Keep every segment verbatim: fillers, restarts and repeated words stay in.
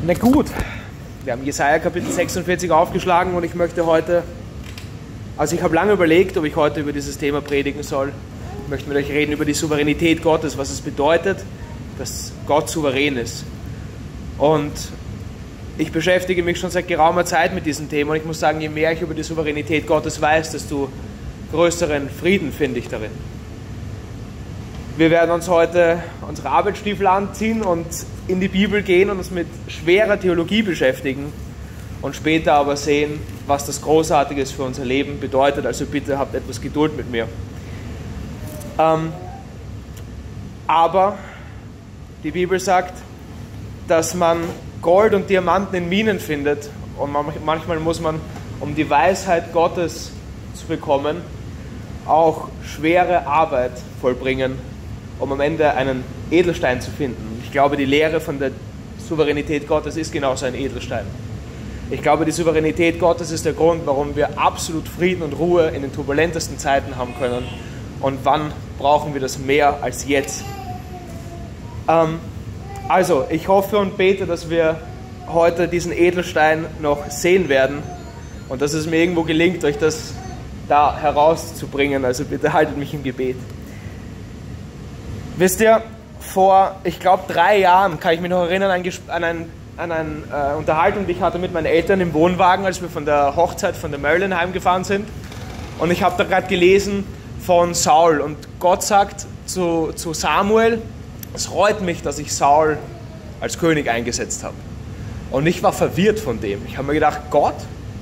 Na gut, wir haben Jesaja Kapitel sechsundvierzig aufgeschlagen und ich möchte heute, also ich habe lange überlegt, ob ich heute über dieses Thema predigen soll. Ich möchte mit euch reden über die Souveränität Gottes, was es bedeutet, dass Gott souverän ist. Und ich beschäftige mich schon seit geraumer Zeit mit diesem Thema und ich muss sagen, je mehr ich über die Souveränität Gottes weiß, desto größeren Frieden finde ich darin. Wir werden uns heute unsere Arbeitsstiefel anziehen und in die Bibel gehen und uns mit schwerer Theologie beschäftigen und später aber sehen, was das Großartiges für unser Leben bedeutet. Also bitte habt etwas Geduld mit mir. Ähm, aber die Bibel sagt, dass man Gold und Diamanten in Minen findet und manchmal muss man, um die Weisheit Gottes zu bekommen, auch schwere Arbeit vollbringen, um am Ende einen Edelstein zu finden. Ich glaube, die Lehre von der Souveränität Gottes ist genauso ein Edelstein. Ich glaube, die Souveränität Gottes ist der Grund, warum wir absolut Frieden und Ruhe in den turbulentesten Zeiten haben können. Und wann brauchen wir das mehr als jetzt? Ähm, also, ich hoffe und bete, dass wir heute diesen Edelstein noch sehen werden und dass es mir irgendwo gelingt, euch das da herauszubringen. Also bitte haltet mich im Gebet. Wisst ihr, vor, ich glaube, drei Jahren kann ich mich noch erinnern an, an, ein, an eine äh, Unterhaltung, die ich hatte mit meinen Eltern im Wohnwagen, als wir von der Hochzeit von der Marilyn heimgefahren sind. Und ich habe da gerade gelesen von Saul. Und Gott sagt zu, zu Samuel, es freut mich, dass ich Saul als König eingesetzt habe. Und ich war verwirrt von dem. Ich habe mir gedacht, Gott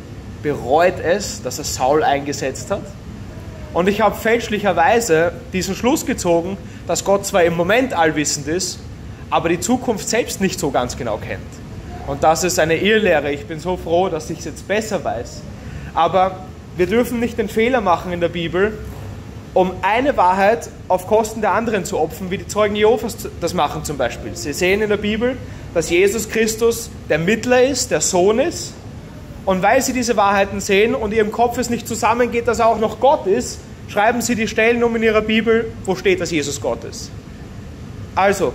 bereut es, dass er Saul eingesetzt hat. Und ich habe fälschlicherweise diesen Schluss gezogen, dass Gott zwar im Moment allwissend ist, aber die Zukunft selbst nicht so ganz genau kennt. Und das ist eine Irrlehre. Ich bin so froh, dass ich es jetzt besser weiß. Aber wir dürfen nicht den Fehler machen in der Bibel, um eine Wahrheit auf Kosten der anderen zu opfern, wie die Zeugen Jehovas das machen zum Beispiel. Sie sehen in der Bibel, dass Jesus Christus der Mittler ist, der Sohn ist. Und weil sie diese Wahrheiten sehen und ihrem Kopf es nicht zusammengeht, dass er auch noch Gott ist, schreiben sie die Stellen um in ihrer Bibel, wo steht, dass Jesus Gott ist. Also,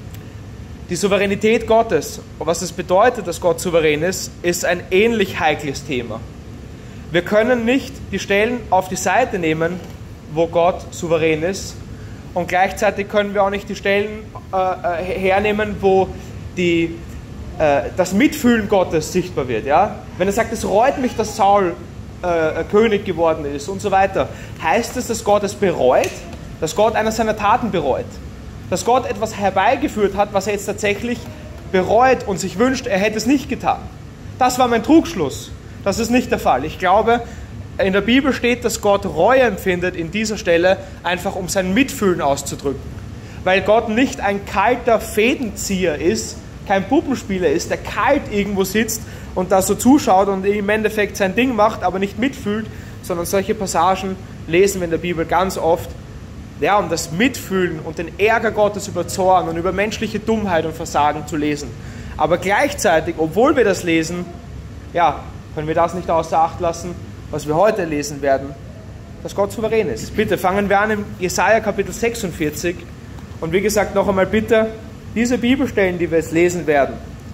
die Souveränität Gottes und was es bedeutet, dass Gott souverän ist, ist ein ähnlich heikles Thema. Wir können nicht die Stellen auf die Seite nehmen, wo Gott souverän ist, und gleichzeitig können wir auch nicht die Stellen äh, hernehmen, wo die das Mitfühlen Gottes sichtbar wird. Ja? Wenn er sagt, es reut mich, dass Saul äh, König geworden ist und so weiter, heißt es, dass Gott es bereut? Dass Gott einer seiner Taten bereut? Dass Gott etwas herbeigeführt hat, was er jetzt tatsächlich bereut und sich wünscht, er hätte es nicht getan? Das war mein Trugschluss. Das ist nicht der Fall. Ich glaube, in der Bibel steht, dass Gott Reue empfindet in dieser Stelle, einfach um sein Mitfühlen auszudrücken. Weil Gott nicht ein kalter Fädenzieher ist, kein Puppenspieler ist, der kalt irgendwo sitzt und da so zuschaut und im Endeffekt sein Ding macht, aber nicht mitfühlt, sondern solche Passagen lesen wir in der Bibel ganz oft, ja, um das Mitfühlen und den Ärger Gottes über Zorn und über menschliche Dummheit und Versagen zu lesen. Aber gleichzeitig, obwohl wir das lesen, ja, können wir das nicht außer Acht lassen, was wir heute lesen werden, dass Gott souverän ist. Bitte fangen wir an im Jesaja Kapitel sechsundvierzig und wie gesagt noch einmal bitte, diese Bibelstellen, die wir jetzt lesen werden,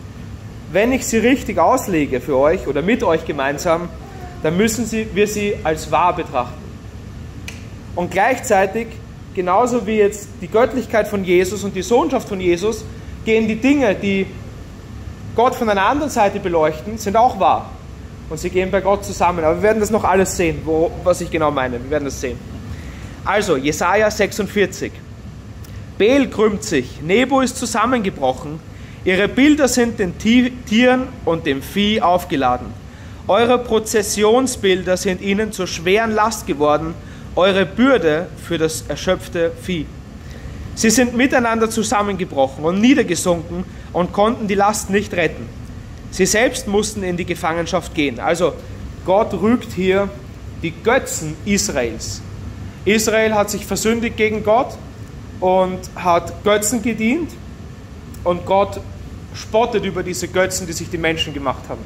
wenn ich sie richtig auslege für euch oder mit euch gemeinsam, dann müssen sie, wir sie als wahr betrachten. Und gleichzeitig, genauso wie jetzt die Göttlichkeit von Jesus und die Sohnschaft von Jesus, gehen die Dinge, die Gott von einer anderen Seite beleuchten, sind auch wahr. Und sie gehen bei Gott zusammen. Aber wir werden das noch alles sehen, wo, was ich genau meine. Wir werden das sehen. Also, Jesaja sechsundvierzig. Bel krümmt sich, Nebo ist zusammengebrochen, ihre Bilder sind den Tieren und dem Vieh aufgeladen. Eure Prozessionsbilder sind ihnen zur schweren Last geworden, eure Bürde für das erschöpfte Vieh. Sie sind miteinander zusammengebrochen und niedergesunken und konnten die Last nicht retten. Sie selbst mussten in die Gefangenschaft gehen. Also Gott rügt hier die Götzen Israels. Israel hat sich versündigt gegen Gott und hat Götzen gedient und Gott spottet über diese Götzen, die sich die Menschen gemacht haben.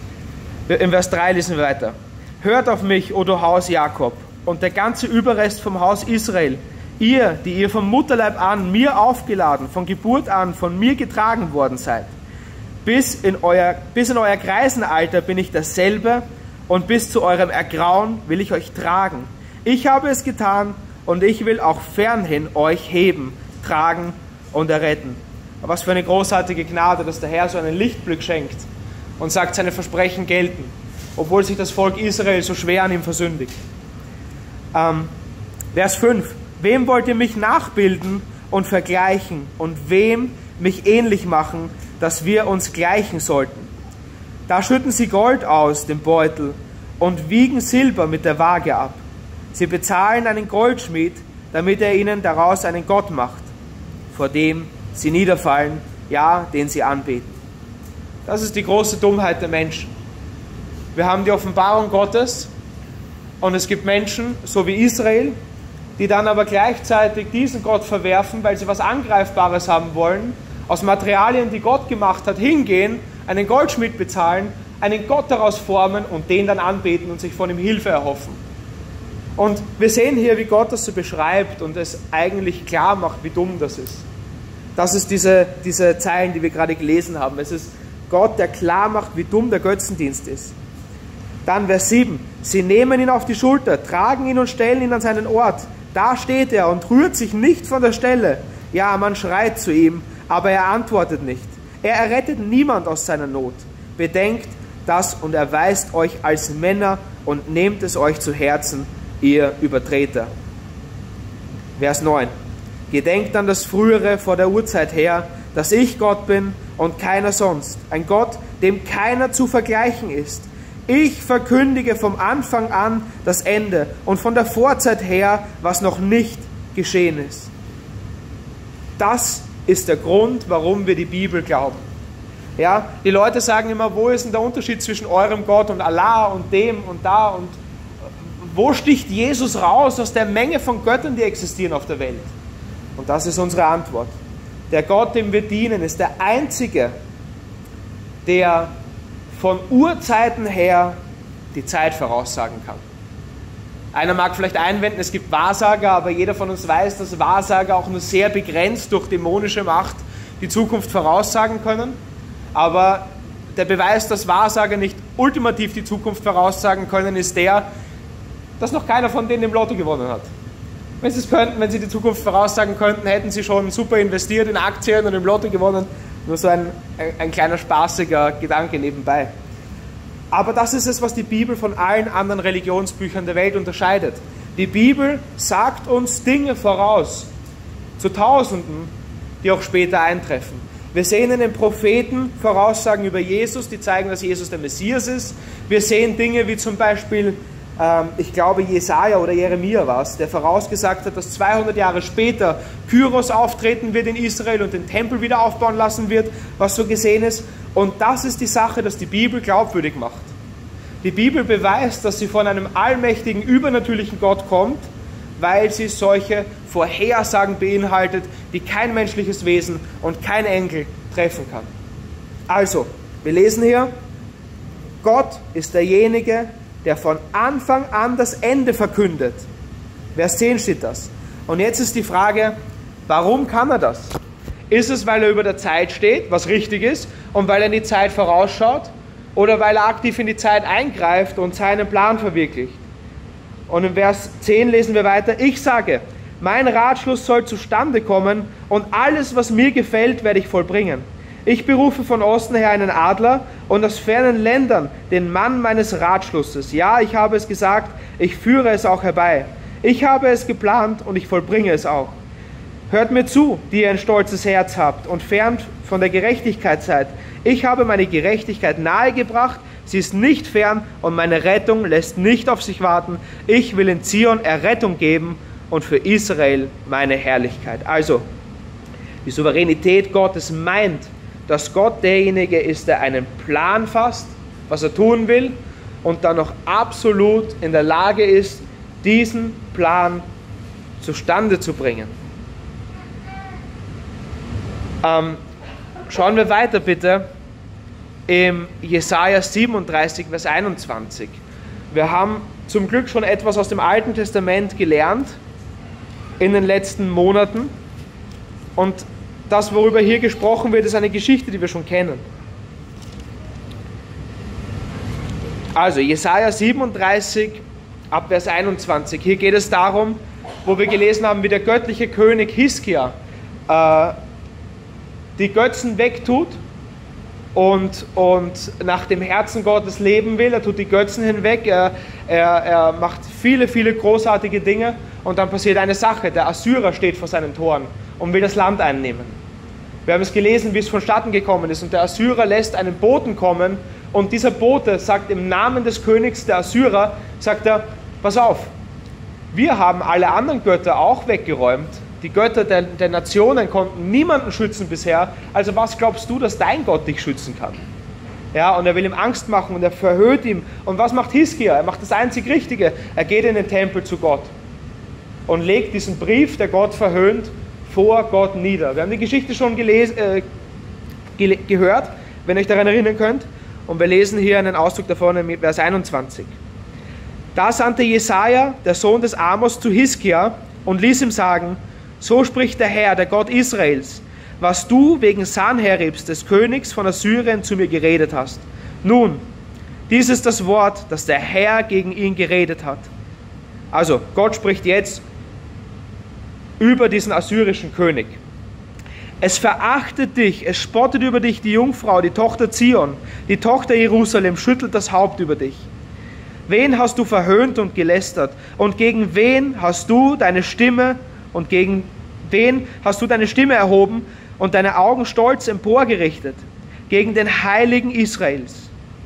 In Vers drei lesen wir weiter. Hört auf mich, o du Haus Jakob, und der ganze Überrest vom Haus Israel, ihr, die ihr vom Mutterleib an mir aufgeladen, von Geburt an von mir getragen worden seid. Bis in euer, bis in euer Greisenalter bin ich dasselbe und bis zu eurem Ergrauen will ich euch tragen. Ich habe es getan und ich will auch fernhin euch heben, tragen und erretten. Aber was für eine großartige Gnade, dass der Herr so einen Lichtblick schenkt und sagt, seine Versprechen gelten, obwohl sich das Volk Israel so schwer an ihm versündigt. Ähm, Vers fünf. Wem wollt ihr mich nachbilden und vergleichen und wem mich ähnlich machen, dass wir uns gleichen sollten? Da schütten sie Gold aus dem Beutel und wiegen Silber mit der Waage ab. Sie bezahlen einen Goldschmied, damit er ihnen daraus einen Gott macht, vor dem sie niederfallen, ja, den sie anbeten. Das ist die große Dummheit der Menschen. Wir haben die Offenbarung Gottes und es gibt Menschen, so wie Israel, die dann aber gleichzeitig diesen Gott verwerfen, weil sie was Angreifbares haben wollen, aus Materialien, die Gott gemacht hat, hingehen, einen Goldschmied bezahlen, einen Gott daraus formen und den dann anbeten und sich von ihm Hilfe erhoffen. Und wir sehen hier, wie Gott das so beschreibt und es eigentlich klar macht, wie dumm das ist. Das ist diese, diese Zeilen, die wir gerade gelesen haben. Es ist Gott, der klar macht, wie dumm der Götzendienst ist. Dann Vers sieben. Sie nehmen ihn auf die Schulter, tragen ihn und stellen ihn an seinen Ort. Da steht er und rührt sich nicht von der Stelle. Ja, man schreit zu ihm, aber er antwortet nicht. Er errettet niemand aus seiner Not. Bedenkt das und erweist euch als Männer und nehmt es euch zu Herzen, ihr Übertreter. Vers neun. Gedenkt an das Frühere vor der Urzeit her, dass ich Gott bin und keiner sonst. Ein Gott, dem keiner zu vergleichen ist. Ich verkündige vom Anfang an das Ende und von der Vorzeit her, was noch nicht geschehen ist. Das ist der Grund, warum wir die Bibel glauben. Ja, die Leute sagen immer, wo ist denn der Unterschied zwischen eurem Gott und Allah und dem und da und wo sticht Jesus raus aus der Menge von Göttern, die existieren auf der Welt? Und das ist unsere Antwort. Der Gott, dem wir dienen, ist der Einzige, der von Urzeiten her die Zeit voraussagen kann. Einer mag vielleicht einwenden, es gibt Wahrsager, aber jeder von uns weiß, dass Wahrsager auch nur sehr begrenzt durch dämonische Macht die Zukunft voraussagen können. Aber der Beweis, dass Wahrsager nicht ultimativ die Zukunft voraussagen können, ist der, dass noch keiner von denen im Lotto gewonnen hat. Wenn sie es könnten, wenn sie die Zukunft voraussagen könnten, hätten sie schon super investiert in Aktien und im Lotto gewonnen. Nur so ein, ein, ein kleiner spaßiger Gedanke nebenbei. Aber das ist es, was die Bibel von allen anderen Religionsbüchern der Welt unterscheidet. Die Bibel sagt uns Dinge voraus, zu Tausenden, die auch später eintreffen. Wir sehen in den Propheten Voraussagen über Jesus, die zeigen, dass Jesus der Messias ist. Wir sehen Dinge wie zum Beispiel, ähm, ich glaube Jesaja oder Jeremia war es, der vorausgesagt hat, dass zweihundert Jahre später Kyros auftreten wird in Israel und den Tempel wieder aufbauen lassen wird, was so gesehen ist. Und das ist die Sache, dass die Bibel glaubwürdig macht. Die Bibel beweist, dass sie von einem allmächtigen, übernatürlichen Gott kommt, weil sie solche Vorhersagen beinhaltet, die kein menschliches Wesen und kein Engel treffen kann. Also, wir lesen hier, Gott ist derjenige, der von Anfang an das Ende verkündet. Vers zehn steht das. Und jetzt ist die Frage, warum kann er das? Ist es, weil er über der Zeit steht, was richtig ist, und weil er in die Zeit vorausschaut, oder weil er aktiv in die Zeit eingreift und seinen Plan verwirklicht? Und in Vers zehn lesen wir weiter, ich sage, mein Ratschluss soll zustande kommen und alles, was mir gefällt, werde ich vollbringen. Ich berufe von Osten her einen Adler und aus fernen Ländern den Mann meines Ratschlusses. Ja, ich habe es gesagt, ich führe es auch herbei. Ich habe es geplant und ich vollbringe es auch. Hört mir zu, die ihr ein stolzes Herz habt und fern von der Gerechtigkeit seid. Ich habe meine Gerechtigkeit nahegebracht, sie ist nicht fern und meine Rettung lässt nicht auf sich warten. Ich will in Zion Errettung geben und für Israel meine Herrlichkeit. Also, die Souveränität Gottes meint, dass Gott derjenige ist, der einen Plan fasst, was er tun will, und dann noch absolut in der Lage ist, diesen Plan zustande zu bringen. Ähm, schauen wir weiter bitte im Jesaja siebenunddreißig, Vers einundzwanzig. Wir haben zum Glück schon etwas aus dem Alten Testament gelernt in den letzten Monaten, und das, worüber hier gesprochen wird, ist eine Geschichte, die wir schon kennen. Also Jesaja siebenunddreißig, ab Vers einundzwanzig. Hier geht es darum, wo wir gelesen haben, wie der göttliche König Hiskia äh, die Götzen wegtut und, und nach dem Herzen Gottes leben will. Er tut die Götzen hinweg, er, er, er macht viele, viele großartige Dinge und dann passiert eine Sache. Der Assyrer steht vor seinen Toren und will das Land einnehmen. Wir haben es gelesen, wie es vonstatten gekommen ist, und der Assyrer lässt einen Boten kommen und dieser Bote sagt im Namen des Königs der Assyrer, sagt er, pass auf, wir haben alle anderen Götter auch weggeräumt. Die Götter der, der Nationen konnten niemanden schützen bisher. Also was glaubst du, dass dein Gott dich schützen kann? Ja, und er will ihm Angst machen und er verhöhnt ihm. Und was macht Hiskia? Er macht das einzig Richtige. Er geht in den Tempel zu Gott und legt diesen Brief, der Gott verhöhnt, vor Gott nieder. Wir haben die Geschichte schon gelesen, äh, ge gehört, wenn ihr euch daran erinnern könnt. Und wir lesen hier einen Auszug davon in Vers einundzwanzig. Da sandte Jesaja, der Sohn des Amos, zu Hiskia und ließ ihm sagen, so spricht der Herr, der Gott Israels, was du wegen Sanheribs, des Königs von Assyrien, zu mir geredet hast. Nun, dies ist das Wort, das der Herr gegen ihn geredet hat. Also, Gott spricht jetzt über diesen assyrischen König. Es verachtet dich, es spottet über dich die Jungfrau, die Tochter Zion, die Tochter Jerusalem schüttelt das Haupt über dich. Wen hast du verhöhnt und gelästert? Und gegen wen hast du deine Stimme und gegen wen hast du deine Stimme erhoben und deine Augen stolz emporgerichtet? Gegen den Heiligen Israels.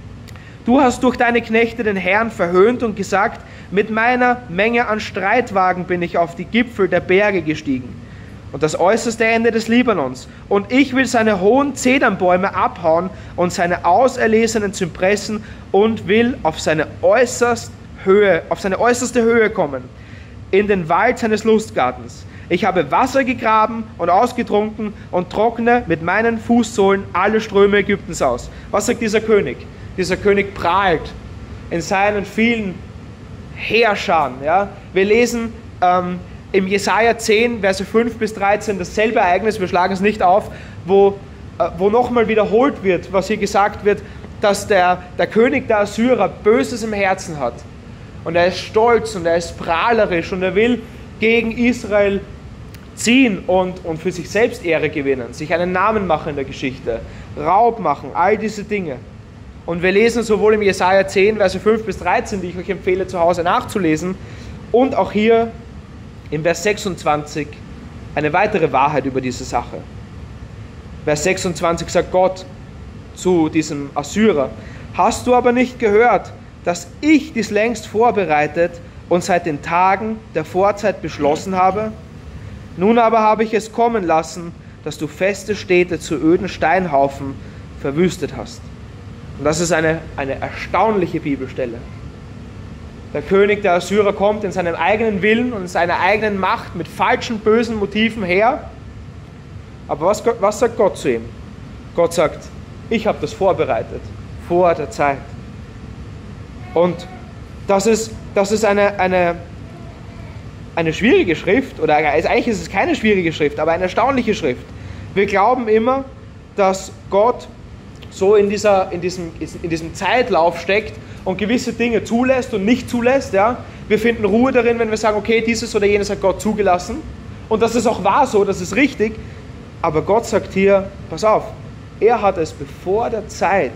Du hast durch deine Knechte den Herrn verhöhnt und gesagt, mit meiner Menge an Streitwagen bin ich auf die Gipfel der Berge gestiegen und das äußerste Ende des Libanons. Und ich will seine hohen Zedernbäume abhauen und seine auserlesenen Zypressen und will auf seine, äußerst Höhe, auf seine äußerste Höhe kommen, in den Wald seines Lustgartens. Ich habe Wasser gegraben und ausgetrunken und trockne mit meinen Fußsohlen alle Ströme Ägyptens aus. Was sagt dieser König? Dieser König prahlt in seinen vielen Heerscharen. Ja? Wir lesen ähm, im Jesaja zehn, Verse fünf bis dreizehn dasselbe Ereignis, wir schlagen es nicht auf, wo, äh, wo nochmal wiederholt wird, was hier gesagt wird, dass der, der König der Assyrer Böses im Herzen hat. Und er ist stolz und er ist prahlerisch und er will gegen Israel ziehen und, und für sich selbst Ehre gewinnen, sich einen Namen machen in der Geschichte, Raub machen, all diese Dinge. Und wir lesen sowohl im Jesaja zehn, Verse fünf bis dreizehn, die ich euch empfehle, zu Hause nachzulesen, und auch hier im Vers sechsundzwanzig eine weitere Wahrheit über diese Sache. Vers sechsundzwanzig sagt Gott zu diesem Assyrer, hast du aber nicht gehört, dass ich dies längst vorbereitet und seit den Tagen der Vorzeit beschlossen habe? Nun aber habe ich es kommen lassen, dass du feste Städte zu öden Steinhaufen verwüstet hast. Und das ist eine, eine erstaunliche Bibelstelle. Der König der Assyrer kommt in seinem eigenen Willen und in seiner eigenen Macht mit falschen, bösen Motiven her. Aber was, was sagt Gott zu ihm? Gott sagt, ich habe das vorbereitet, vor der Zeit. Und das ist, das ist eine, eine, eine schwierige Schrift, oder eigentlich ist es keine schwierige Schrift, aber eine erstaunliche Schrift. Wir glauben immer, dass Gott so in, dieser, in, diesem, in diesem Zeitlauf steckt und gewisse Dinge zulässt und nicht zulässt. Ja? Wir finden Ruhe darin, wenn wir sagen, okay, dieses oder jenes hat Gott zugelassen. Und das ist auch wahr so, das ist richtig. Aber Gott sagt hier, pass auf, er hat es bevor der Zeit.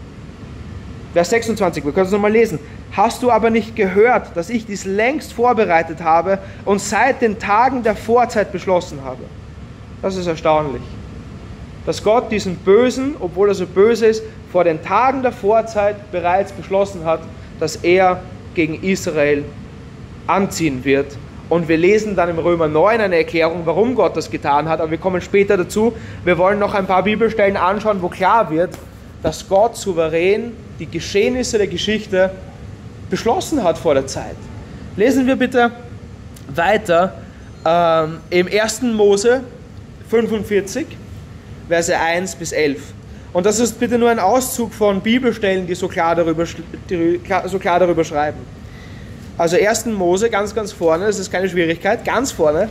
Vers sechsundzwanzig, wir können es nochmal lesen. Hast du aber nicht gehört, dass ich dies längst vorbereitet habe und seit den Tagen der Vorzeit beschlossen habe? Das ist erstaunlich. Dass Gott diesen Bösen, obwohl er so böse ist, vor den Tagen der Vorzeit bereits beschlossen hat, dass er gegen Israel anziehen wird. Und wir lesen dann im Römer neun eine Erklärung, warum Gott das getan hat, aber wir kommen später dazu. Wir wollen noch ein paar Bibelstellen anschauen, wo klar wird, dass Gott souverän die Geschehnisse der Geschichte beschlossen hat vor der Zeit. Lesen wir bitte weiter ähm, im ersten Mose fünfundvierzig, Verse eins bis elf. Und das ist bitte nur ein Auszug von Bibelstellen, die so klar darüber, die so klar darüber schreiben. Also ersten Mose, ganz, ganz vorne, das ist keine Schwierigkeit, ganz vorne.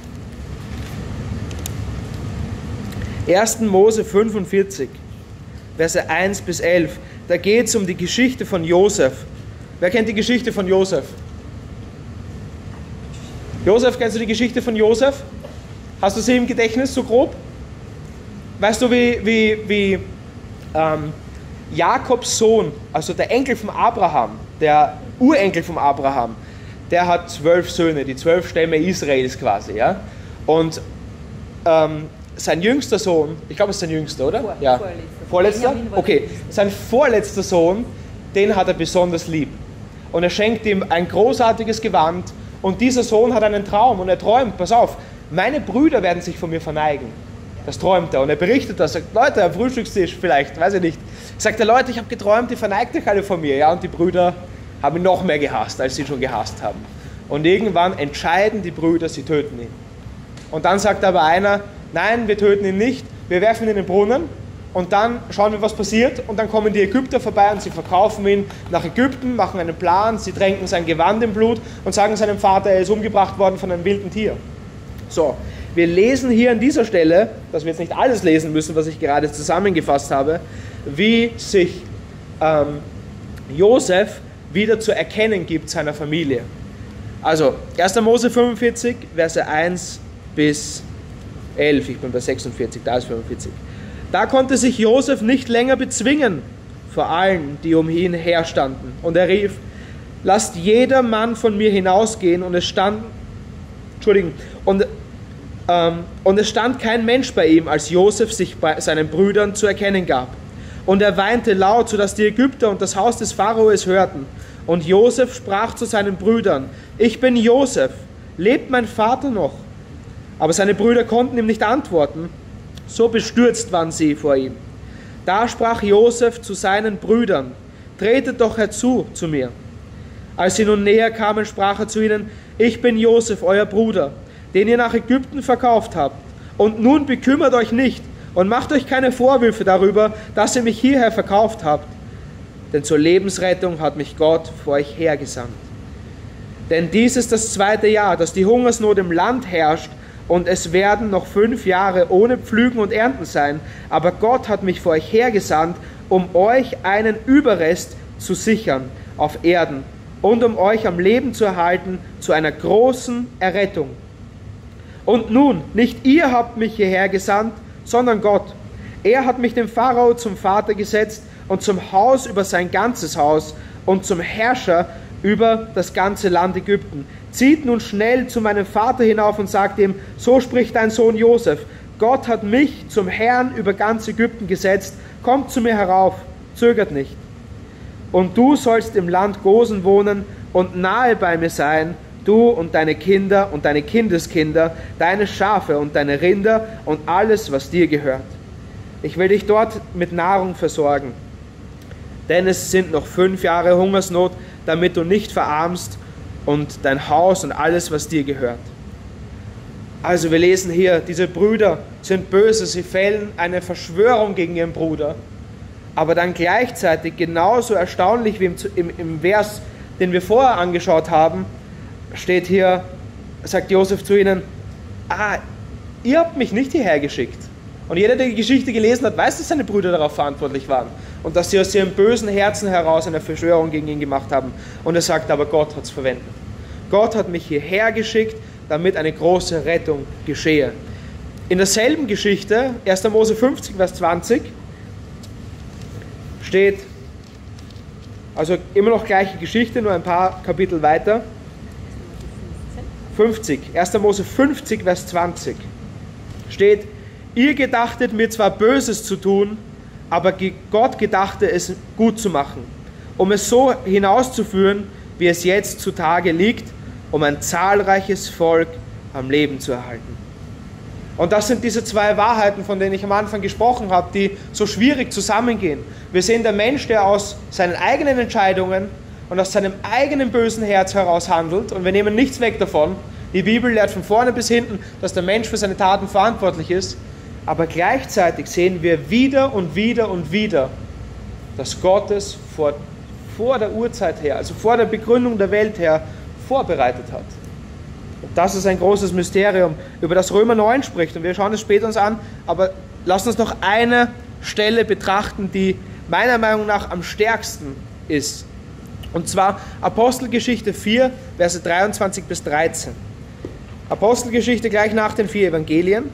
ersten Mose fünfundvierzig, Verse eins bis elf. Da geht es um die Geschichte von Josef. Wer kennt die Geschichte von Josef? Josef, kennst du die Geschichte von Josef? Hast du sie im Gedächtnis, so grob? Weißt du, wie, wie, wie ähm, Jakobs Sohn, also der Enkel von Abraham, der Urenkel von Abraham, der hat zwölf Söhne, die zwölf Stämme Israels quasi, ja? Und ähm, sein jüngster Sohn, ich glaube, es ist sein jüngster, oder? Vor, ja. Vorletzter. Vorletzter? Okay. Sein vorletzter Sohn, den hat er besonders lieb. Und er schenkt ihm ein großartiges Gewand. Und dieser Sohn hat einen Traum und er träumt, pass auf, meine Brüder werden sich von mir verneigen. Das träumt er und er berichtet das, sagt, Leute, am Frühstückstisch vielleicht, weiß ich nicht. Sagt er, Leute, ich habe geträumt, die verneigt euch alle von mir. Ja, und die Brüder haben ihn noch mehr gehasst, als sie ihn schon gehasst haben. Und irgendwann entscheiden die Brüder, sie töten ihn. Und dann sagt aber einer, nein, wir töten ihn nicht, wir werfen ihn in den Brunnen und dann schauen wir, was passiert. Und dann kommen die Ägypter vorbei und sie verkaufen ihn nach Ägypten, machen einen Plan, sie tränken sein Gewand im Blut und sagen seinem Vater, er ist umgebracht worden von einem wilden Tier. So, wir lesen hier an dieser Stelle, dass wir jetzt nicht alles lesen müssen, was ich gerade zusammengefasst habe, wie sich ähm, Josef wieder zu erkennen gibt seiner Familie. Also, erster Mose fünfundvierzig, Verse eins bis elf, ich bin bei sechsundvierzig, da ist fünfundvierzig. Da konnte sich Josef nicht länger bezwingen vor allen, die um ihn herstanden. Und er rief, lasst jeder Mann von mir hinausgehen. Und es stand, Entschuldigung, und, ähm, und es stand kein Mensch bei ihm, als Josef sich bei seinen Brüdern zu erkennen gab. Und er weinte laut, sodass die Ägypter und das Haus des Pharao es hörten. Und Josef sprach zu seinen Brüdern, ich bin Josef, lebt mein Vater noch? Aber seine Brüder konnten ihm nicht antworten, so bestürzt waren sie vor ihm. Da sprach Josef zu seinen Brüdern, tretet doch herzu zu mir. Als sie nun näher kamen, sprach er zu ihnen, ich bin Josef, euer Bruder, den ihr nach Ägypten verkauft habt. Und nun bekümmert euch nicht und macht euch keine Vorwürfe darüber, dass ihr mich hierher verkauft habt. Denn zur Lebensrettung hat mich Gott vor euch hergesandt. Denn dies ist das zweite Jahr, dass die Hungersnot im Land herrscht, und es werden noch fünf Jahre ohne Pflügen und Ernten sein. Aber Gott hat mich vor euch hergesandt, um euch einen Überrest zu sichern auf Erden und um euch am Leben zu erhalten zu einer großen Errettung. Und nun, nicht ihr habt mich hierher gesandt, sondern Gott. Er hat mich dem Pharao zum Vater gesetzt und zum Haus über sein ganzes Haus und zum Herrscher über das ganze Land Ägypten. Zieht nun schnell zu meinem Vater hinauf und sagt ihm, so spricht dein Sohn Josef, Gott hat mich zum Herrn über ganz Ägypten gesetzt, kommt zu mir herauf, zögert nicht. Und du sollst im Land Gosen wohnen und nahe bei mir sein, du und deine Kinder und deine Kindeskinder, deine Schafe und deine Rinder und alles, was dir gehört. Ich will dich dort mit Nahrung versorgen, denn es sind noch fünf Jahre Hungersnot, damit du nicht verarmst und dein Haus und alles, was dir gehört. Also wir lesen hier, diese Brüder sind böse, sie fällen eine Verschwörung gegen ihren Bruder, aber dann gleichzeitig genauso erstaunlich wie im, im, im Vers, den wir vorher angeschaut haben, steht hier, sagt Josef zu ihnen, ah, ihr habt mich nicht hierher geschickt. Und jeder, der die Geschichte gelesen hat, weiß, dass seine Brüder darauf verantwortlich waren und dass sie aus ihrem bösen Herzen heraus eine Verschwörung gegen ihn gemacht haben. Und er sagt, aber Gott hat es verwendet. Gott hat mich hierher geschickt, damit eine große Rettung geschehe. In derselben Geschichte, erster Mose fünfzig, Vers zwanzig, steht, also immer noch gleiche Geschichte, nur ein paar Kapitel weiter. fünfzig, erster Mose fünfzig, Vers zwanzig, steht, ihr gedachtet mir zwar Böses zu tun, aber Gott gedachte es gut zu machen, um es so hinauszuführen, wie es jetzt zutage liegt, um ein zahlreiches Volk am Leben zu erhalten. Und das sind diese zwei Wahrheiten, von denen ich am Anfang gesprochen habe, die so schwierig zusammengehen. Wir sehen der Mensch, der aus seinen eigenen Entscheidungen und aus seinem eigenen bösen Herz heraus handelt, und wir nehmen nichts weg davon. Die Bibel lehrt von vorne bis hinten, dass der Mensch für seine Taten verantwortlich ist. Aber gleichzeitig sehen wir wieder und wieder und wieder, dass Gott es vor, vor der Urzeit her, also vor der Begründung der Welt her, vorbereitet hat. Und das ist ein großes Mysterium, über das Römer neun spricht. Und wir schauen es später uns an, aber lasst uns noch eine Stelle betrachten, die meiner Meinung nach am stärksten ist. Und zwar Apostelgeschichte vier, Verse dreiundzwanzig bis dreizehn. Apostelgeschichte gleich nach den vier Evangelien.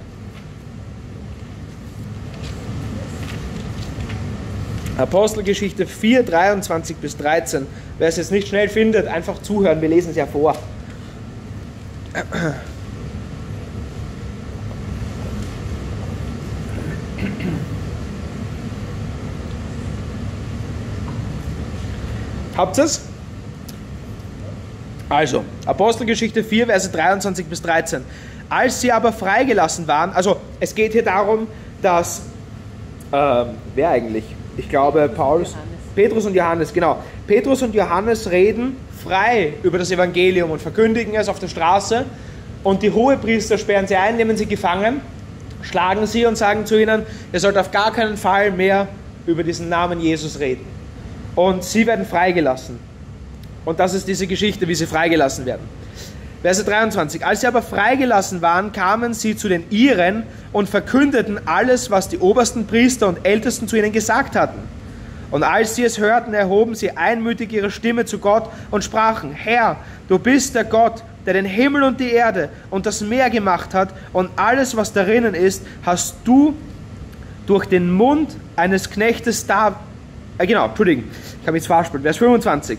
Apostelgeschichte vier, dreiundzwanzig bis dreizehn. Wer es jetzt nicht schnell findet, einfach zuhören, wir lesen es ja vor. Habt ihr es? Also, Apostelgeschichte vier, Verse dreiundzwanzig bis dreizehn. Als sie aber freigelassen waren, also es geht hier darum, dass, ähm, wer eigentlich? Ich glaube, Paulus, Johannes. Petrus und Johannes, genau. Petrus und Johannes reden frei über das Evangelium und verkündigen es auf der Straße. Und die Hohepriester sperren sie ein, nehmen sie gefangen, schlagen sie und sagen zu ihnen, ihr sollt auf gar keinen Fall mehr über diesen Namen Jesus reden. Und sie werden freigelassen. Und das ist diese Geschichte, wie sie freigelassen werden. Verse dreiundzwanzig. Als sie aber freigelassen waren, kamen sie zu den Iren und verkündeten alles, was die obersten Priester und Ältesten zu ihnen gesagt hatten. Und als sie es hörten, erhoben sie einmütig ihre Stimme zu Gott und sprachen, Herr, du bist der Gott, der den Himmel und die Erde und das Meer gemacht hat und alles, was darinnen ist, hast du durch den Mund eines Knechtes David, äh, genau, Entschuldigung, ich habe jetzt verspielt, Vers fünfundzwanzig.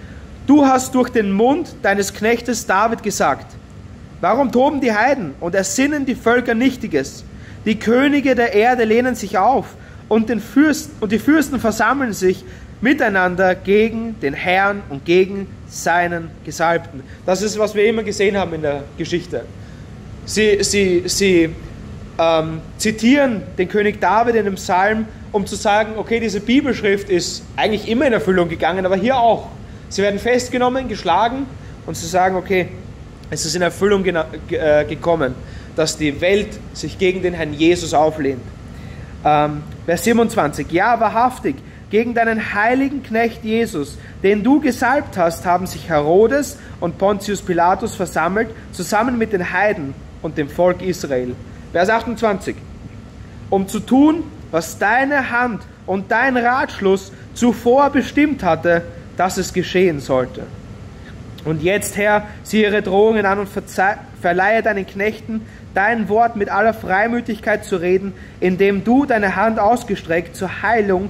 Du hast durch den Mund deines Knechtes David gesagt, warum toben die Heiden und ersinnen die Völker Nichtiges? Die Könige der Erde lehnen sich auf und, den Fürsten, und die Fürsten versammeln sich miteinander gegen den Herrn und gegen seinen Gesalbten. Das ist, was wir immer gesehen haben in der Geschichte. Sie, sie, sie ähm, zitieren den König David in dem Psalm, um zu sagen, okay, diese Bibelschrift ist eigentlich immer in Erfüllung gegangen, aber hier auch. Sie werden festgenommen, geschlagen und sie sagen, okay, es ist in Erfüllung ge äh, gekommen, dass die Welt sich gegen den Herrn Jesus auflehnt. Ähm, Vers siebenundzwanzig. Ja, wahrhaftig, gegen deinen heiligen Knecht Jesus, den du gesalbt hast, haben sich Herodes und Pontius Pilatus versammelt, zusammen mit den Heiden und dem Volk Israel. Vers achtundzwanzig. Um zu tun, was deine Hand und dein Ratschluss zuvor bestimmt hatte, dass es geschehen sollte. Und jetzt, Herr, sieh ihre Drohungen an und verleihe deinen Knechten dein Wort mit aller Freimütigkeit zu reden, indem du deine Hand ausgestreckt zur Heilung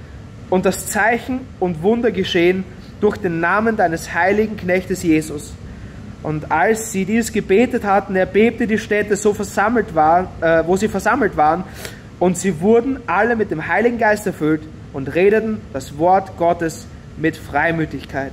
und das Zeichen und Wunder geschehen durch den Namen deines heiligen Knechtes Jesus. Und als sie dies gebetet hatten, erbebte die Städte, so versammelt waren, äh, wo sie versammelt waren, und sie wurden alle mit dem Heiligen Geist erfüllt und redeten das Wort Gottes mit Freimütigkeit.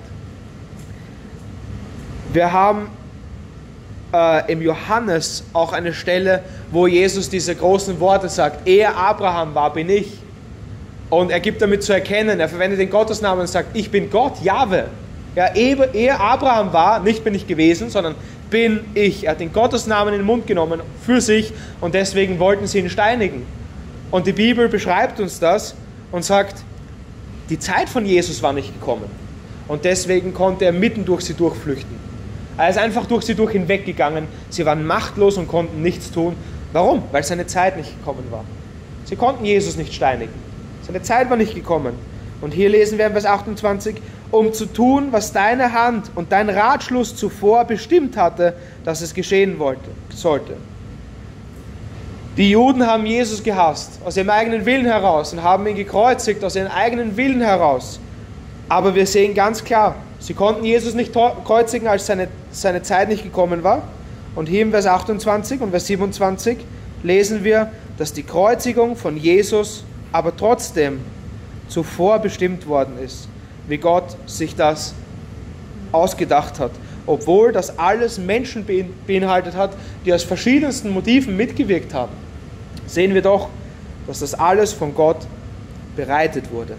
Wir haben äh, im Johannes auch eine Stelle, wo Jesus diese großen Worte sagt, ehe Abraham war, bin ich. Und er gibt damit zu erkennen, er verwendet den Gottesnamen und sagt, ich bin Gott, Jahwe. Ja, ehe, ehe Abraham war, nicht bin ich gewesen, sondern bin ich. Er hat den Gottesnamen in den Mund genommen für sich und deswegen wollten sie ihn steinigen. Und die Bibel beschreibt uns das und sagt, die Zeit von Jesus war nicht gekommen und deswegen konnte er mitten durch sie durchflüchten. Er ist einfach durch sie durch hinweggegangen. Sie waren machtlos und konnten nichts tun. Warum? Weil seine Zeit nicht gekommen war. Sie konnten Jesus nicht steinigen. Seine Zeit war nicht gekommen. Und hier lesen wir in Vers achtundzwanzig, um zu tun, was deine Hand und dein Ratschluss zuvor bestimmt hatte, dass es geschehen wollte, sollte. Die Juden haben Jesus gehasst, aus ihrem eigenen Willen heraus und haben ihn gekreuzigt, aus ihrem eigenen Willen heraus. Aber wir sehen ganz klar, sie konnten Jesus nicht kreuzigen, als seine, seine Zeit nicht gekommen war. Und hier im Vers achtundzwanzig und Vers siebenundzwanzig lesen wir, dass die Kreuzigung von Jesus aber trotzdem zuvor bestimmt worden ist, wie Gott sich das ausgedacht hat. Obwohl das alles Menschen beinhaltet hat, die aus verschiedensten Motiven mitgewirkt haben, sehen wir doch, dass das alles von Gott bereitet wurde.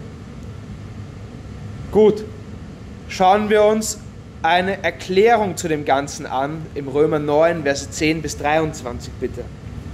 Gut, schauen wir uns eine Erklärung zu dem Ganzen an, im Römer neun, Verse zehn bis dreiundzwanzig bitte.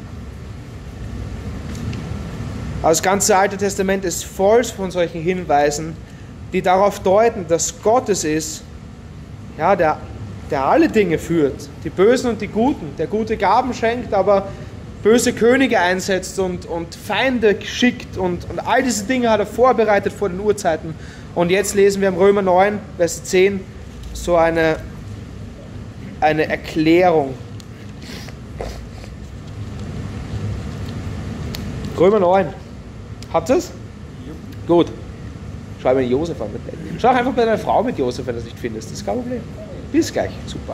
Das ganze Alte Testament ist voll von solchen Hinweisen, die darauf deuten, dass Gott es ist, ja, der, der alle Dinge führt, die Bösen und die Guten, der gute Gaben schenkt, aber böse Könige einsetzt und, und Feinde schickt und, und all diese Dinge hat er vorbereitet vor den Urzeiten. Und jetzt lesen wir im Römer neun, Vers zehn, so eine, eine Erklärung. Römer neun. Habt ihr es? Ja. Gut. Schau mir Josef an. Schau einfach bei deiner Frau mit Josef, wenn du es nicht findest. Das ist kein Problem. Bis gleich. Super.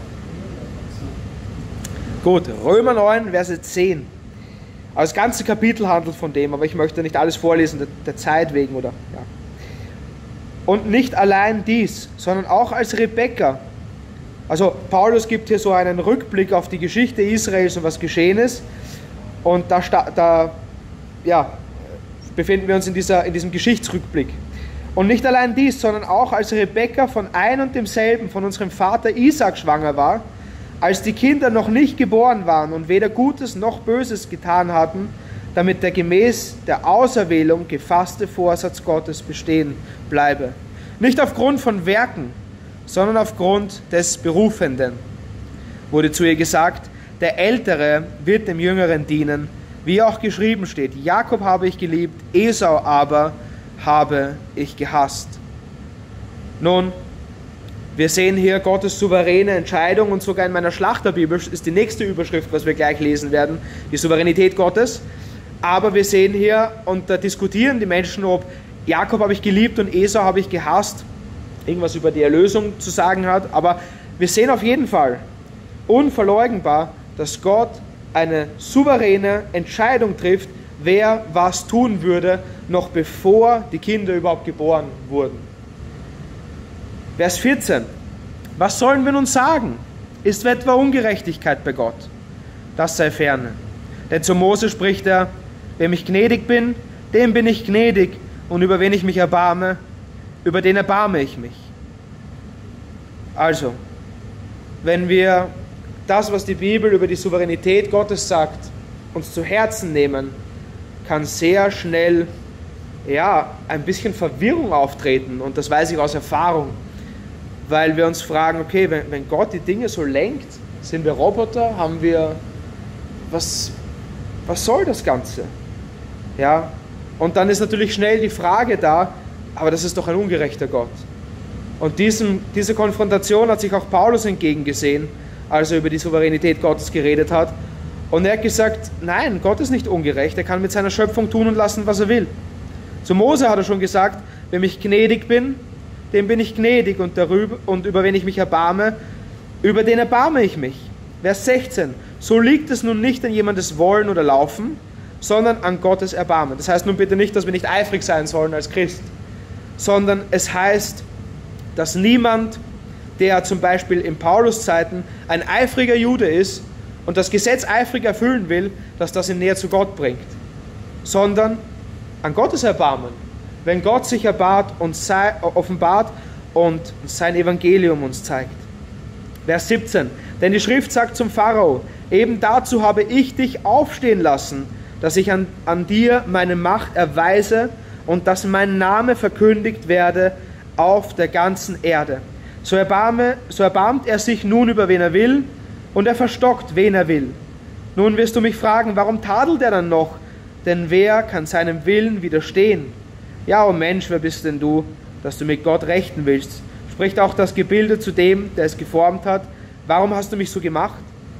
Gut. Römer neun, Verse zehn. Also das ganze Kapitel handelt von dem, aber ich möchte nicht alles vorlesen, der, der Zeit wegen, oder? Ja. Und nicht allein dies, sondern auch als Rebekka. Also Paulus gibt hier so einen Rückblick auf die Geschichte Israels und was geschehen ist. Und da, da ja, befinden wir uns in, dieser, in diesem Geschichtsrückblick. Und nicht allein dies, sondern auch als Rebekka von ein und demselben, von unserem Vater Isaac schwanger war, als die Kinder noch nicht geboren waren und weder Gutes noch Böses getan hatten, damit der gemäß der Auserwählung gefasste Vorsatz Gottes bestehen bleibe. Nicht aufgrund von Werken, sondern aufgrund des Berufenden. Wurde zu ihr gesagt, der Ältere wird dem Jüngeren dienen, wie auch geschrieben steht, Jakob habe ich geliebt, Esau aber habe ich gehasst. Nun, wir sehen hier Gottes souveräne Entscheidung und sogar in meiner Schlachterbibel ist die nächste Überschrift, was wir gleich lesen werden, die Souveränität Gottes. Aber wir sehen hier, und da diskutieren die Menschen, ob Jakob habe ich geliebt und Esau habe ich gehasst, irgendwas über die Erlösung zu sagen hat. Aber wir sehen auf jeden Fall unverleugnbar, dass Gott eine souveräne Entscheidung trifft, wer was tun würde, noch bevor die Kinder überhaupt geboren wurden. Vers vierzehn. Was sollen wir nun sagen? Ist etwa Ungerechtigkeit bei Gott? Das sei ferne. Denn zu Mose spricht er, wem ich gnädig bin, dem bin ich gnädig, und über wen ich mich erbarme, über den erbarme ich mich. Also, wenn wir das, was die Bibel über die Souveränität Gottes sagt, uns zu Herzen nehmen, kann sehr schnell ja, ein bisschen Verwirrung auftreten, und das weiß ich aus Erfahrung, weil wir uns fragen, okay, wenn, wenn Gott die Dinge so lenkt, sind wir Roboter, haben wir, was, was soll das Ganze? Ja, und dann ist natürlich schnell die Frage da, aber das ist doch ein ungerechter Gott. Und diesem, diese Konfrontation hat sich auch Paulus entgegengesehen, als er über die Souveränität Gottes geredet hat. Und er hat gesagt, nein, Gott ist nicht ungerecht, er kann mit seiner Schöpfung tun und lassen, was er will. Zu Mose hat er schon gesagt, wenn ich gnädig bin, dem bin ich gnädig, und, darüber, und über wen ich mich erbarme, über den erbarme ich mich. Vers sechzehn, so liegt es nun nicht an jemandes Wollen oder Laufen, sondern an Gottes Erbarmen. Das heißt nun bitte nicht, dass wir nicht eifrig sein sollen als Christ, sondern es heißt, dass niemand, der zum Beispiel in Paulus Zeiten ein eifriger Jude ist und das Gesetz eifrig erfüllen will, dass das ihn näher zu Gott bringt, sondern an Gottes Erbarmen. Wenn Gott sich erbart und sei, offenbart und sein Evangelium uns zeigt. Vers siebzehn, denn die Schrift sagt zum Pharao, eben dazu habe ich dich aufstehen lassen, dass ich an, an dir meine Macht erweise und dass mein Name verkündigt werde auf der ganzen Erde. So, erbarme, so erbarmt er sich nun über wen er will, und er verstockt, wen er will. Nun wirst du mich fragen, warum tadelt er dann noch? Denn wer kann seinem Willen widerstehen? Ja, o Mensch, wer bist denn du, dass du mit Gott rechten willst? Spricht auch das Gebilde zu dem, der es geformt hat, warum hast du mich so gemacht?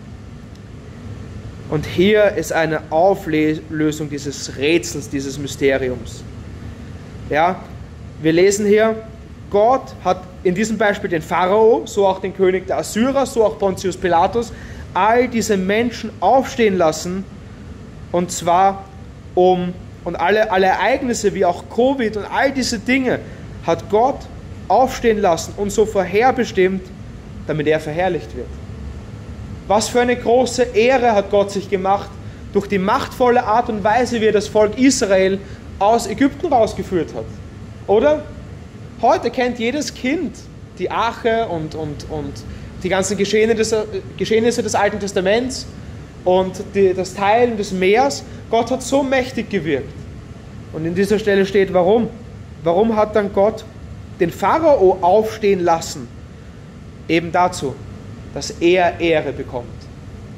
Und hier ist eine Auflösung dieses Rätsels, dieses Mysteriums. Ja, wir lesen hier, Gott hat in diesem Beispiel den Pharao, so auch den König der Assyrer, so auch Pontius Pilatus, all diese Menschen aufstehen lassen, und zwar um, und alle, alle Ereignisse wie auch Covid und all diese Dinge hat Gott aufstehen lassen und so vorherbestimmt, damit er verherrlicht wird. Was für eine große Ehre hat Gott sich gemacht, durch die machtvolle Art und Weise, wie er das Volk Israel aus Ägypten rausgeführt hat. Oder? Heute kennt jedes Kind die Arche und, und, und die ganzen Geschehnisse, Geschehnisse des Alten Testaments und die, das Teilen des Meers. Gott hat so mächtig gewirkt. Und in dieser Stelle steht, warum? Warum hat dann Gott den Pharao aufstehen lassen? Eben dazu, dass er Ehre bekommt.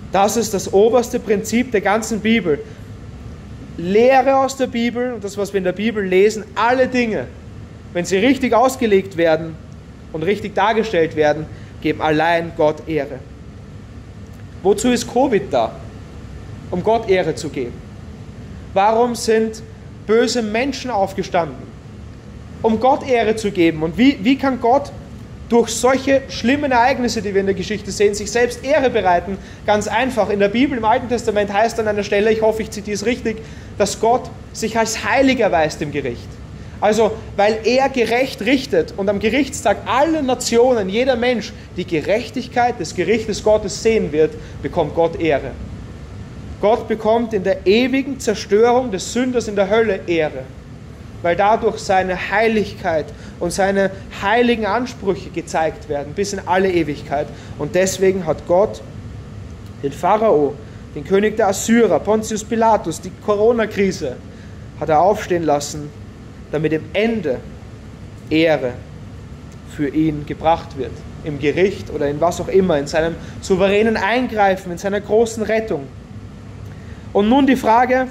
Das ist das oberste Prinzip der ganzen Bibel. Lehre aus der Bibel und das, was wir in der Bibel lesen, alle Dinge, wenn sie richtig ausgelegt werden und richtig dargestellt werden, geben allein Gott Ehre. Wozu ist Covid da? Um Gott Ehre zu geben. Warum sind böse Menschen aufgestanden? Um Gott Ehre zu geben. Und wie, wie kann Gott durch solche schlimmen Ereignisse, die wir in der Geschichte sehen, sich selbst Ehre bereiten? Ganz einfach. In der Bibel, im Alten Testament heißt an einer Stelle, ich hoffe, ich zitiere es richtig, dass Gott sich als heilig erweist im Gericht. Also, weil er gerecht richtet und am Gerichtstag alle Nationen, jeder Mensch, die Gerechtigkeit des Gerichtes Gottes sehen wird, bekommt Gott Ehre. Gott bekommt in der ewigen Zerstörung des Sünders in der Hölle Ehre, weil dadurch seine Heiligkeit und seine heiligen Ansprüche gezeigt werden, bis in alle Ewigkeit. Und deswegen hat Gott den Pharao, den König der Assyrer, Pontius Pilatus, die Corona-Krise, hat er aufstehen lassen, damit im Ende Ehre für ihn gebracht wird, im Gericht oder in was auch immer, in seinem souveränen Eingreifen, in seiner großen Rettung. Und nun die Frage,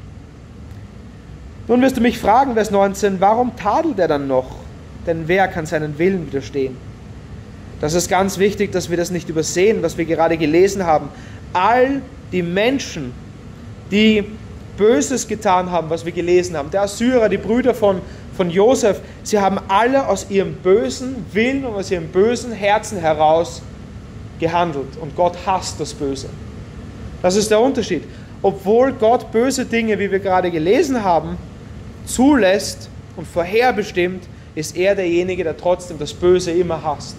nun wirst du mich fragen, Vers neunzehn, warum tadelt er dann noch? Denn wer kann seinen Willen widerstehen? Das ist ganz wichtig, dass wir das nicht übersehen, was wir gerade gelesen haben. All die Menschen, die Böses getan haben, was wir gelesen haben, der Assyrer, die Brüder von, von Josef, sie haben alle aus ihrem bösen Willen und aus ihrem bösen Herzen heraus gehandelt. Und Gott hasst das Böse. Das ist der Unterschied. Obwohl Gott böse Dinge, wie wir gerade gelesen haben, zulässt und vorherbestimmt, ist er derjenige, der trotzdem das Böse immer hasst.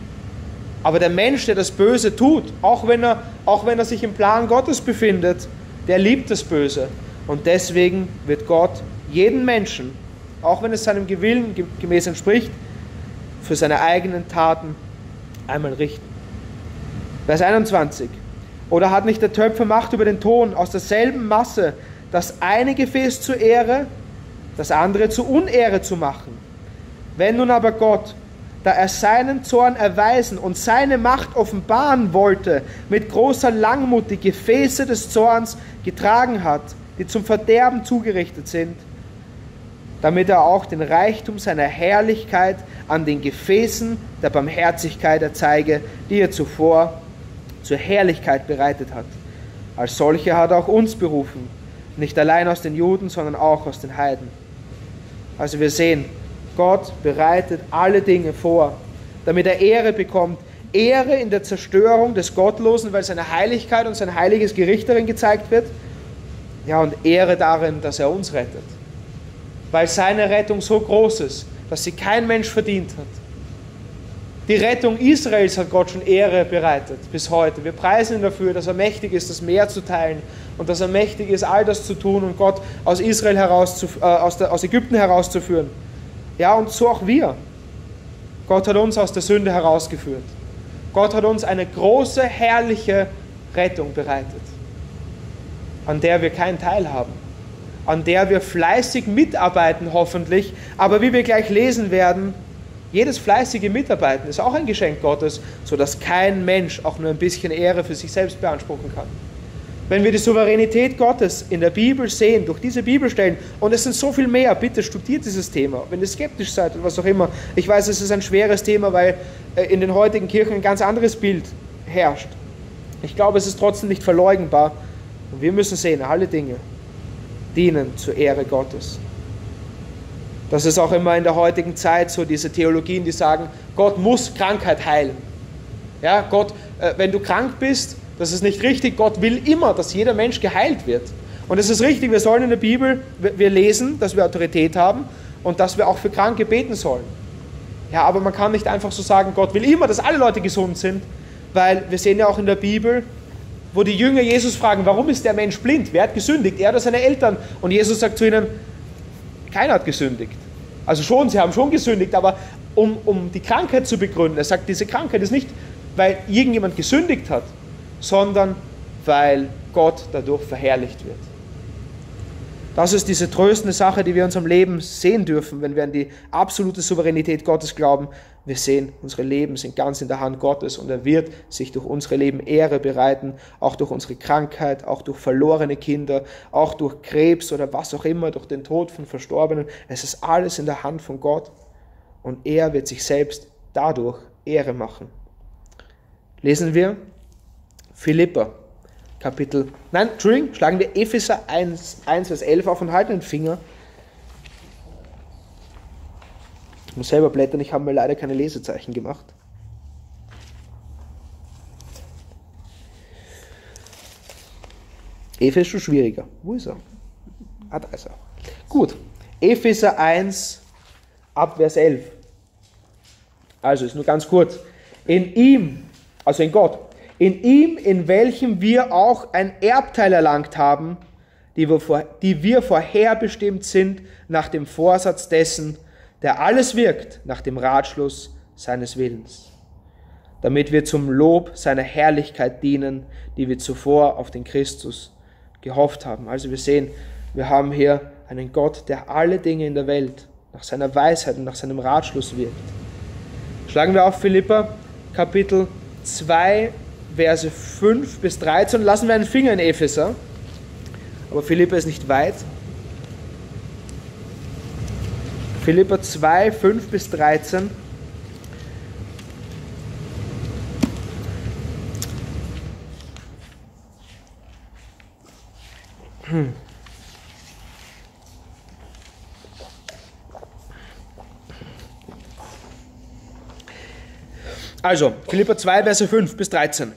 Aber der Mensch, der das Böse tut, auch wenn er, auch wenn er sich im Plan Gottes befindet, der liebt das Böse. Und deswegen wird Gott jeden Menschen, auch wenn es seinem Willen gemäß entspricht, für seine eigenen Taten einmal richten. Vers einundzwanzig. Oder hat nicht der Töpfer Macht über den Ton, aus derselben Masse das eine Gefäß zur Ehre, das andere zur Unehre zu machen? Wenn nun aber Gott, da er seinen Zorn erweisen und seine Macht offenbaren wollte, mit großer Langmut die Gefäße des Zorns getragen hat, die zum Verderben zugerichtet sind, damit er auch den Reichtum seiner Herrlichkeit an den Gefäßen der Barmherzigkeit erzeige, die er zuvor zur Herrlichkeit bereitet hat. Als solche hat er auch uns berufen, nicht allein aus den Juden, sondern auch aus den Heiden. Also wir sehen, Gott bereitet alle Dinge vor, damit er Ehre bekommt. Ehre in der Zerstörung des Gottlosen, weil seine Heiligkeit und sein heiliges Gericht darin gezeigt wird. Ja, und Ehre darin, dass er uns rettet. Weil seine Rettung so groß ist, dass sie kein Mensch verdient hat. Die Rettung Israels hat Gott schon Ehre bereitet bis heute. Wir preisen ihn dafür, dass er mächtig ist, das Meer zu teilen und dass er mächtig ist, all das zu tun und Gott aus Israel heraus, äh, aus, der, aus Ägypten herauszuführen. Ja, und so auch wir. Gott hat uns aus der Sünde herausgeführt. Gott hat uns eine große, herrliche Rettung bereitet, an der wir keinen Teil haben, an der wir fleißig mitarbeiten hoffentlich, aber wie wir gleich lesen werden, jedes fleißige Mitarbeiten ist auch ein Geschenk Gottes, sodass kein Mensch auch nur ein bisschen Ehre für sich selbst beanspruchen kann. Wenn wir die Souveränität Gottes in der Bibel sehen, durch diese Bibelstellen, und es sind so viel mehr, bitte studiert dieses Thema, wenn ihr skeptisch seid oder was auch immer. Ich weiß, es ist ein schweres Thema, weil in den heutigen Kirchen ein ganz anderes Bild herrscht. Ich glaube, es ist trotzdem nicht verleugnbar. Und wir müssen sehen, alle Dinge dienen zur Ehre Gottes. Das ist auch immer in der heutigen Zeit so, diese Theologien, die sagen, Gott muss Krankheit heilen. Ja, Gott, wenn du krank bist, das ist nicht richtig. Gott will immer, dass jeder Mensch geheilt wird. Und es ist richtig, wir sollen in der Bibel, wir lesen, dass wir Autorität haben und dass wir auch für Kranke beten sollen. Ja, aber man kann nicht einfach so sagen, Gott will immer, dass alle Leute gesund sind, weil wir sehen ja auch in der Bibel, wo die Jünger Jesus fragen, warum ist der Mensch blind? Wer hat gesündigt? Er oder seine Eltern? Und Jesus sagt zu ihnen, keiner hat gesündigt. Also schon, sie haben schon gesündigt, aber um, um die Krankheit zu begründen, er sagt, diese Krankheit ist nicht, weil irgendjemand gesündigt hat, sondern weil Gott dadurch verherrlicht wird. Das ist diese tröstende Sache, die wir in unserem Leben sehen dürfen, wenn wir an die absolute Souveränität Gottes glauben. Wir sehen, unsere Leben sind ganz in der Hand Gottes und er wird sich durch unsere Leben Ehre bereiten, auch durch unsere Krankheit, auch durch verlorene Kinder, auch durch Krebs oder was auch immer, durch den Tod von Verstorbenen. Es ist alles in der Hand von Gott und er wird sich selbst dadurch Ehre machen. Lesen wir Philipper. Kapitel, nein, Entschuldigung, schlagen wir Epheser eins, eins, Vers elf auf und halten den Finger. Ich muss selber blättern, ich habe mir leider keine Lesezeichen gemacht. Epheser ist schon schwieriger. Wo ist er? Ah, da ist er. Gut, Epheser eins, ab Vers elf. Also, ist nur ganz kurz. In ihm, also in Gott, in ihm, in welchem wir auch ein Erbteil erlangt haben, die wir, vor, die wir vorherbestimmt sind nach dem Vorsatz dessen, der alles wirkt nach dem Ratschluss seines Willens, damit wir zum Lob seiner Herrlichkeit dienen, die wir zuvor auf den Christus gehofft haben. Also wir sehen, wir haben hier einen Gott, der alle Dinge in der Welt nach seiner Weisheit und nach seinem Ratschluss wirkt. Schlagen wir auf Philipper Kapitel zwei, Verse fünf bis dreizehn. Lassen wir einen Finger in Epheser. Aber Philipper ist nicht weit. Philipper zwei, fünf bis dreizehn. Hm. Also, Philipper zwei, Verse fünf bis dreizehn.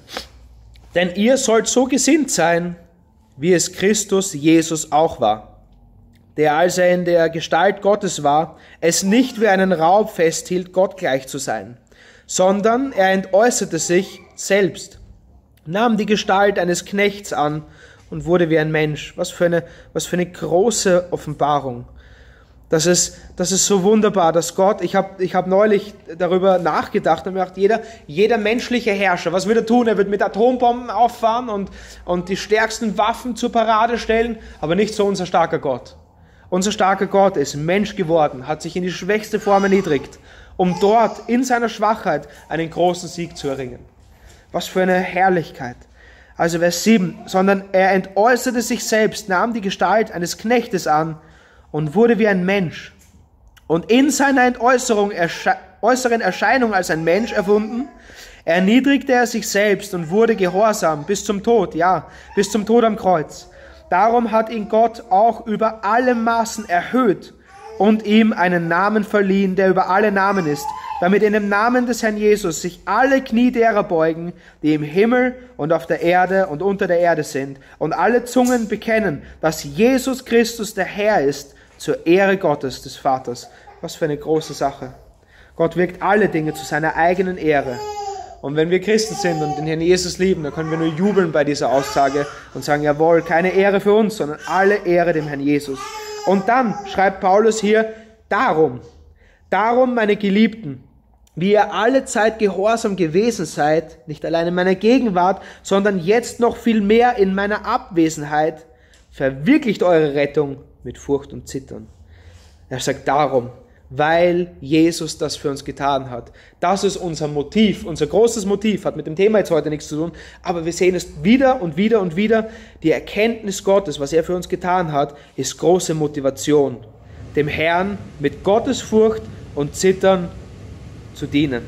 Denn ihr sollt so gesinnt sein, wie es Christus Jesus auch war, der, als er in der Gestalt Gottes war, es nicht wie einen Raub festhielt, Gott gleich zu sein, sondern er entäußerte sich selbst, nahm die Gestalt eines Knechts an und wurde wie ein Mensch. Was für eine, was für eine große Offenbarung. Das ist, das ist so wunderbar, dass Gott, ich habe ich hab neulich darüber nachgedacht und mir gedacht, jeder, jeder menschliche Herrscher, was würde er tun? Er wird mit Atombomben auffahren und, und die stärksten Waffen zur Parade stellen, aber nicht so unser starker Gott. Unser starker Gott ist Mensch geworden, hat sich in die schwächste Form erniedrigt, um dort in seiner Schwachheit einen großen Sieg zu erringen. Was für eine Herrlichkeit. Also Vers sieben, sondern er entäußerte sich selbst, nahm die Gestalt eines Knechtes an, und wurde wie ein Mensch und in seiner Entäußerung, ersche, äußeren Erscheinung als ein Mensch erfunden, erniedrigte er sich selbst und wurde gehorsam bis zum Tod, ja, bis zum Tod am Kreuz. Darum hat ihn Gott auch über alle Maßen erhöht und ihm einen Namen verliehen, der über alle Namen ist, damit in dem Namen des Herrn Jesus sich alle Knie derer beugen, die im Himmel und auf der Erde und unter der Erde sind, und alle Zungen bekennen, dass Jesus Christus der Herr ist, zur Ehre Gottes, des Vaters. Was für eine große Sache. Gott wirkt alle Dinge zu seiner eigenen Ehre. Und wenn wir Christen sind und den Herrn Jesus lieben, dann können wir nur jubeln bei dieser Aussage und sagen, jawohl, keine Ehre für uns, sondern alle Ehre dem Herrn Jesus. Und dann schreibt Paulus hier, darum, darum, meine Geliebten, wie ihr alle Zeit gehorsam gewesen seid, nicht allein in meiner Gegenwart, sondern jetzt noch viel mehr in meiner Abwesenheit, verwirklicht eure Rettung mit Furcht und Zittern. Er sagt darum, weil Jesus das für uns getan hat. Das ist unser Motiv, unser großes Motiv, hat mit dem Thema jetzt heute nichts zu tun, aber wir sehen es wieder und wieder und wieder, die Erkenntnis Gottes, was er für uns getan hat, ist große Motivation, dem Herrn mit Gottesfurcht und Zittern zu dienen.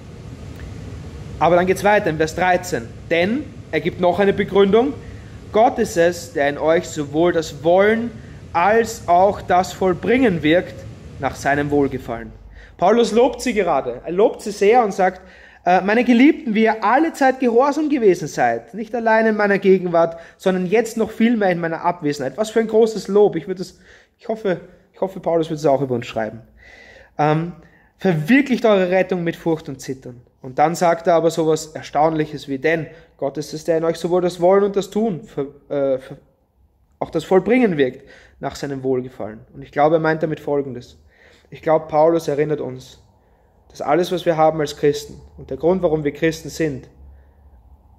Aber dann geht es weiter in Vers dreizehn, denn er gibt noch eine Begründung, Gott ist es, der in euch sowohl das Wollen als auch das Vollbringen wirkt nach seinem Wohlgefallen. Paulus lobt sie gerade, er lobt sie sehr und sagt, meine Geliebten, wie ihr alle Zeit gehorsam gewesen seid, nicht allein in meiner Gegenwart, sondern jetzt noch viel mehr in meiner Abwesenheit. Was für ein großes Lob. Ich würde es, ich hoffe, ich hoffe, Paulus wird es auch über uns schreiben. Ähm, verwirklicht eure Rettung mit Furcht und Zittern. Und dann sagt er aber sowas Erstaunliches wie, denn Gott ist es, der in euch sowohl das Wollen und das Tun, für, äh, für, auch das Vollbringen wirkt, nach seinem Wohlgefallen. Und ich glaube, er meint damit Folgendes. Ich glaube, Paulus erinnert uns, dass alles, was wir haben als Christen und der Grund, warum wir Christen sind,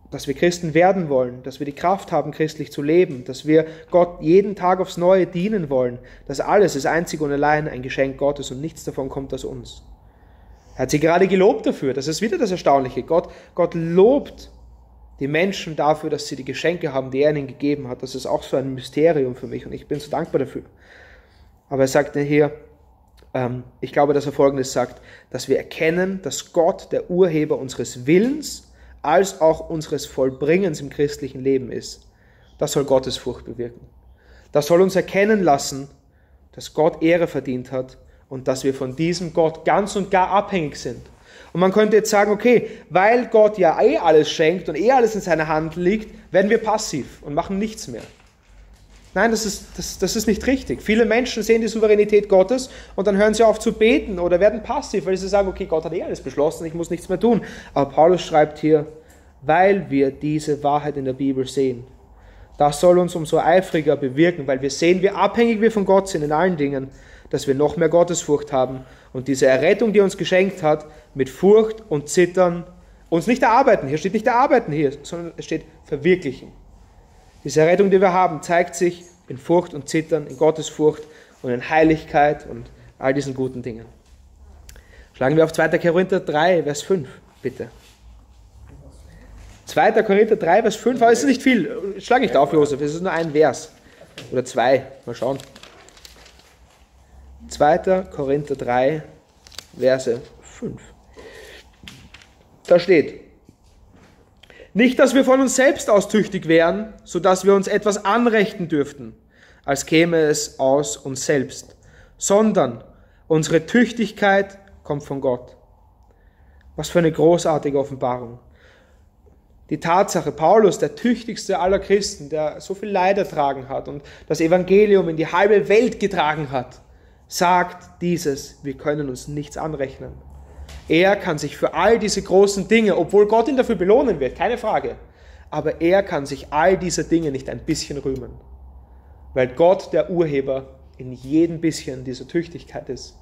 dass wir Christen werden wollen, dass wir die Kraft haben, christlich zu leben, dass wir Gott jeden Tag aufs Neue dienen wollen. Das alles ist einzig und allein ein Geschenk Gottes und nichts davon kommt aus uns. Er hat sie gerade gelobt dafür. Das ist wieder das Erstaunliche. Gott, Gott lobt die Menschen dafür, dass sie die Geschenke haben, die er ihnen gegeben hat. Das ist auch so ein Mysterium für mich und ich bin so dankbar dafür. Aber er sagt hier, ähm, ich glaube, dass er Folgendes sagt, dass wir erkennen, dass Gott der Urheber unseres Willens als auch unseres Vollbringens im christlichen Leben ist. Das soll Gottesfurcht bewirken. Das soll uns erkennen lassen, dass Gott Ehre verdient hat und dass wir von diesem Gott ganz und gar abhängig sind. Und man könnte jetzt sagen, okay, weil Gott ja eh alles schenkt und eh alles in seiner Hand liegt, werden wir passiv und machen nichts mehr. Nein, das ist, das, das ist nicht richtig. Viele Menschen sehen die Souveränität Gottes und dann hören sie auf zu beten oder werden passiv, weil sie sagen, okay, Gott hat eh alles beschlossen, ich muss nichts mehr tun. Aber Paulus schreibt hier, weil wir diese Wahrheit in der Bibel sehen. Das soll uns umso eifriger bewirken, weil wir sehen, wie abhängig wir von Gott sind in allen Dingen, dass wir noch mehr Gottesfurcht haben und diese Errettung, die er uns geschenkt hat, mit Furcht und Zittern uns nicht erarbeiten. Hier steht nicht erarbeiten hier, sondern es steht verwirklichen. Diese Errettung, die wir haben, zeigt sich in Furcht und Zittern, in Gottesfurcht und in Heiligkeit und all diesen guten Dingen. Schlagen wir auf zweiter Korinther drei, Vers fünf, bitte. zweiter Korinther drei, Vers fünf, aber es ist nicht viel. Schlag nicht auf, Josef, es ist nur ein Vers. Oder zwei, mal schauen. zweiter Korinther drei, Verse fünf. Da steht, nicht, dass wir von uns selbst aus tüchtig wären, sodass wir uns etwas anrechten dürften, als käme es aus uns selbst, sondern unsere Tüchtigkeit kommt von Gott. Was für eine großartige Offenbarung. Die Tatsache, Paulus, der tüchtigste aller Christen, der so viel Leid ertragen hat und das Evangelium in die halbe Welt getragen hat, sagt dieses, wir können uns nichts anrechnen. Er kann sich für all diese großen Dinge, obwohl Gott ihn dafür belohnen wird, keine Frage, aber er kann sich all dieser Dinge nicht ein bisschen rühmen, weil Gott der Urheber in jedem bisschen dieser Tüchtigkeit ist.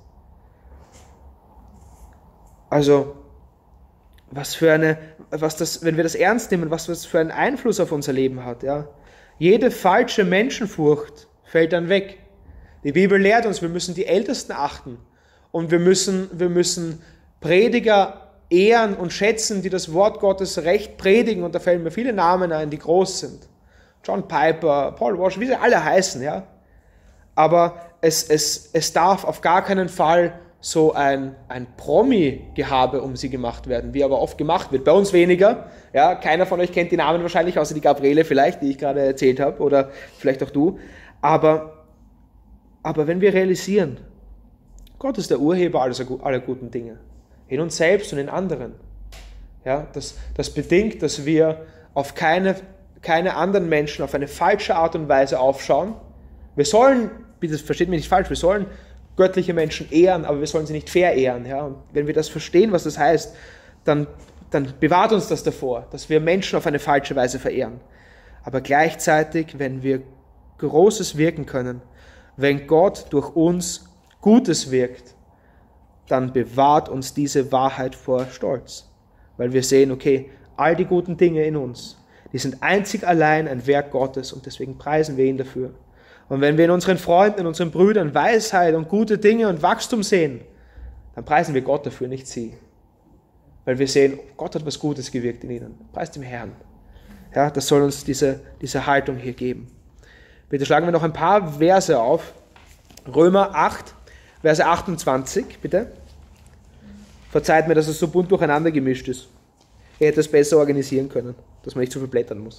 Also, was für eine, was das, wenn wir das ernst nehmen, was das für einen Einfluss auf unser Leben hat, ja. Jede falsche Menschenfurcht fällt dann weg. Die Bibel lehrt uns, wir müssen die Ältesten achten und wir müssen, wir müssen Prediger ehren und schätzen, die das Wort Gottes recht predigen, und da fällen mir viele Namen ein, die groß sind. John Piper, Paul Washer, wie sie alle heißen, ja. Aber es, es, es darf auf gar keinen Fall so ein, ein Promi-Gehabe um sie gemacht werden, wie aber oft gemacht wird. Bei uns weniger. Ja, keiner von euch kennt die Namen wahrscheinlich, außer die Gabriele vielleicht, die ich gerade erzählt habe, oder vielleicht auch du. Aber, aber wenn wir realisieren, Gott ist der Urheber aller guten Dinge, in uns selbst und in anderen. Ja, das, das bedingt, dass wir auf keine, keine anderen Menschen auf eine falsche Art und Weise aufschauen. Wir sollen, bitte versteht mich nicht falsch, wir sollen göttliche Menschen ehren, aber wir sollen sie nicht verehren. Ja? Und wenn wir das verstehen, was das heißt, dann, dann bewahrt uns das davor, dass wir Menschen auf eine falsche Weise verehren. Aber gleichzeitig, wenn wir Großes wirken können, wenn Gott durch uns Gutes wirkt, dann bewahrt uns diese Wahrheit vor Stolz. Weil wir sehen, okay, all die guten Dinge in uns, die sind einzig allein ein Werk Gottes und deswegen preisen wir ihn dafür. Und wenn wir in unseren Freunden, in unseren Brüdern Weisheit und gute Dinge und Wachstum sehen, dann preisen wir Gott dafür, nicht sie. Weil wir sehen, Gott hat was Gutes gewirkt in ihnen. Preist dem Herrn. Ja, das soll uns diese, diese Haltung hier geben. Bitte schlagen wir noch ein paar Verse auf. Römer acht, Verse achtundzwanzig, bitte. Verzeiht mir, dass es so bunt durcheinander gemischt ist. Ich hätte es besser organisieren können, dass man nicht so viel blättern muss.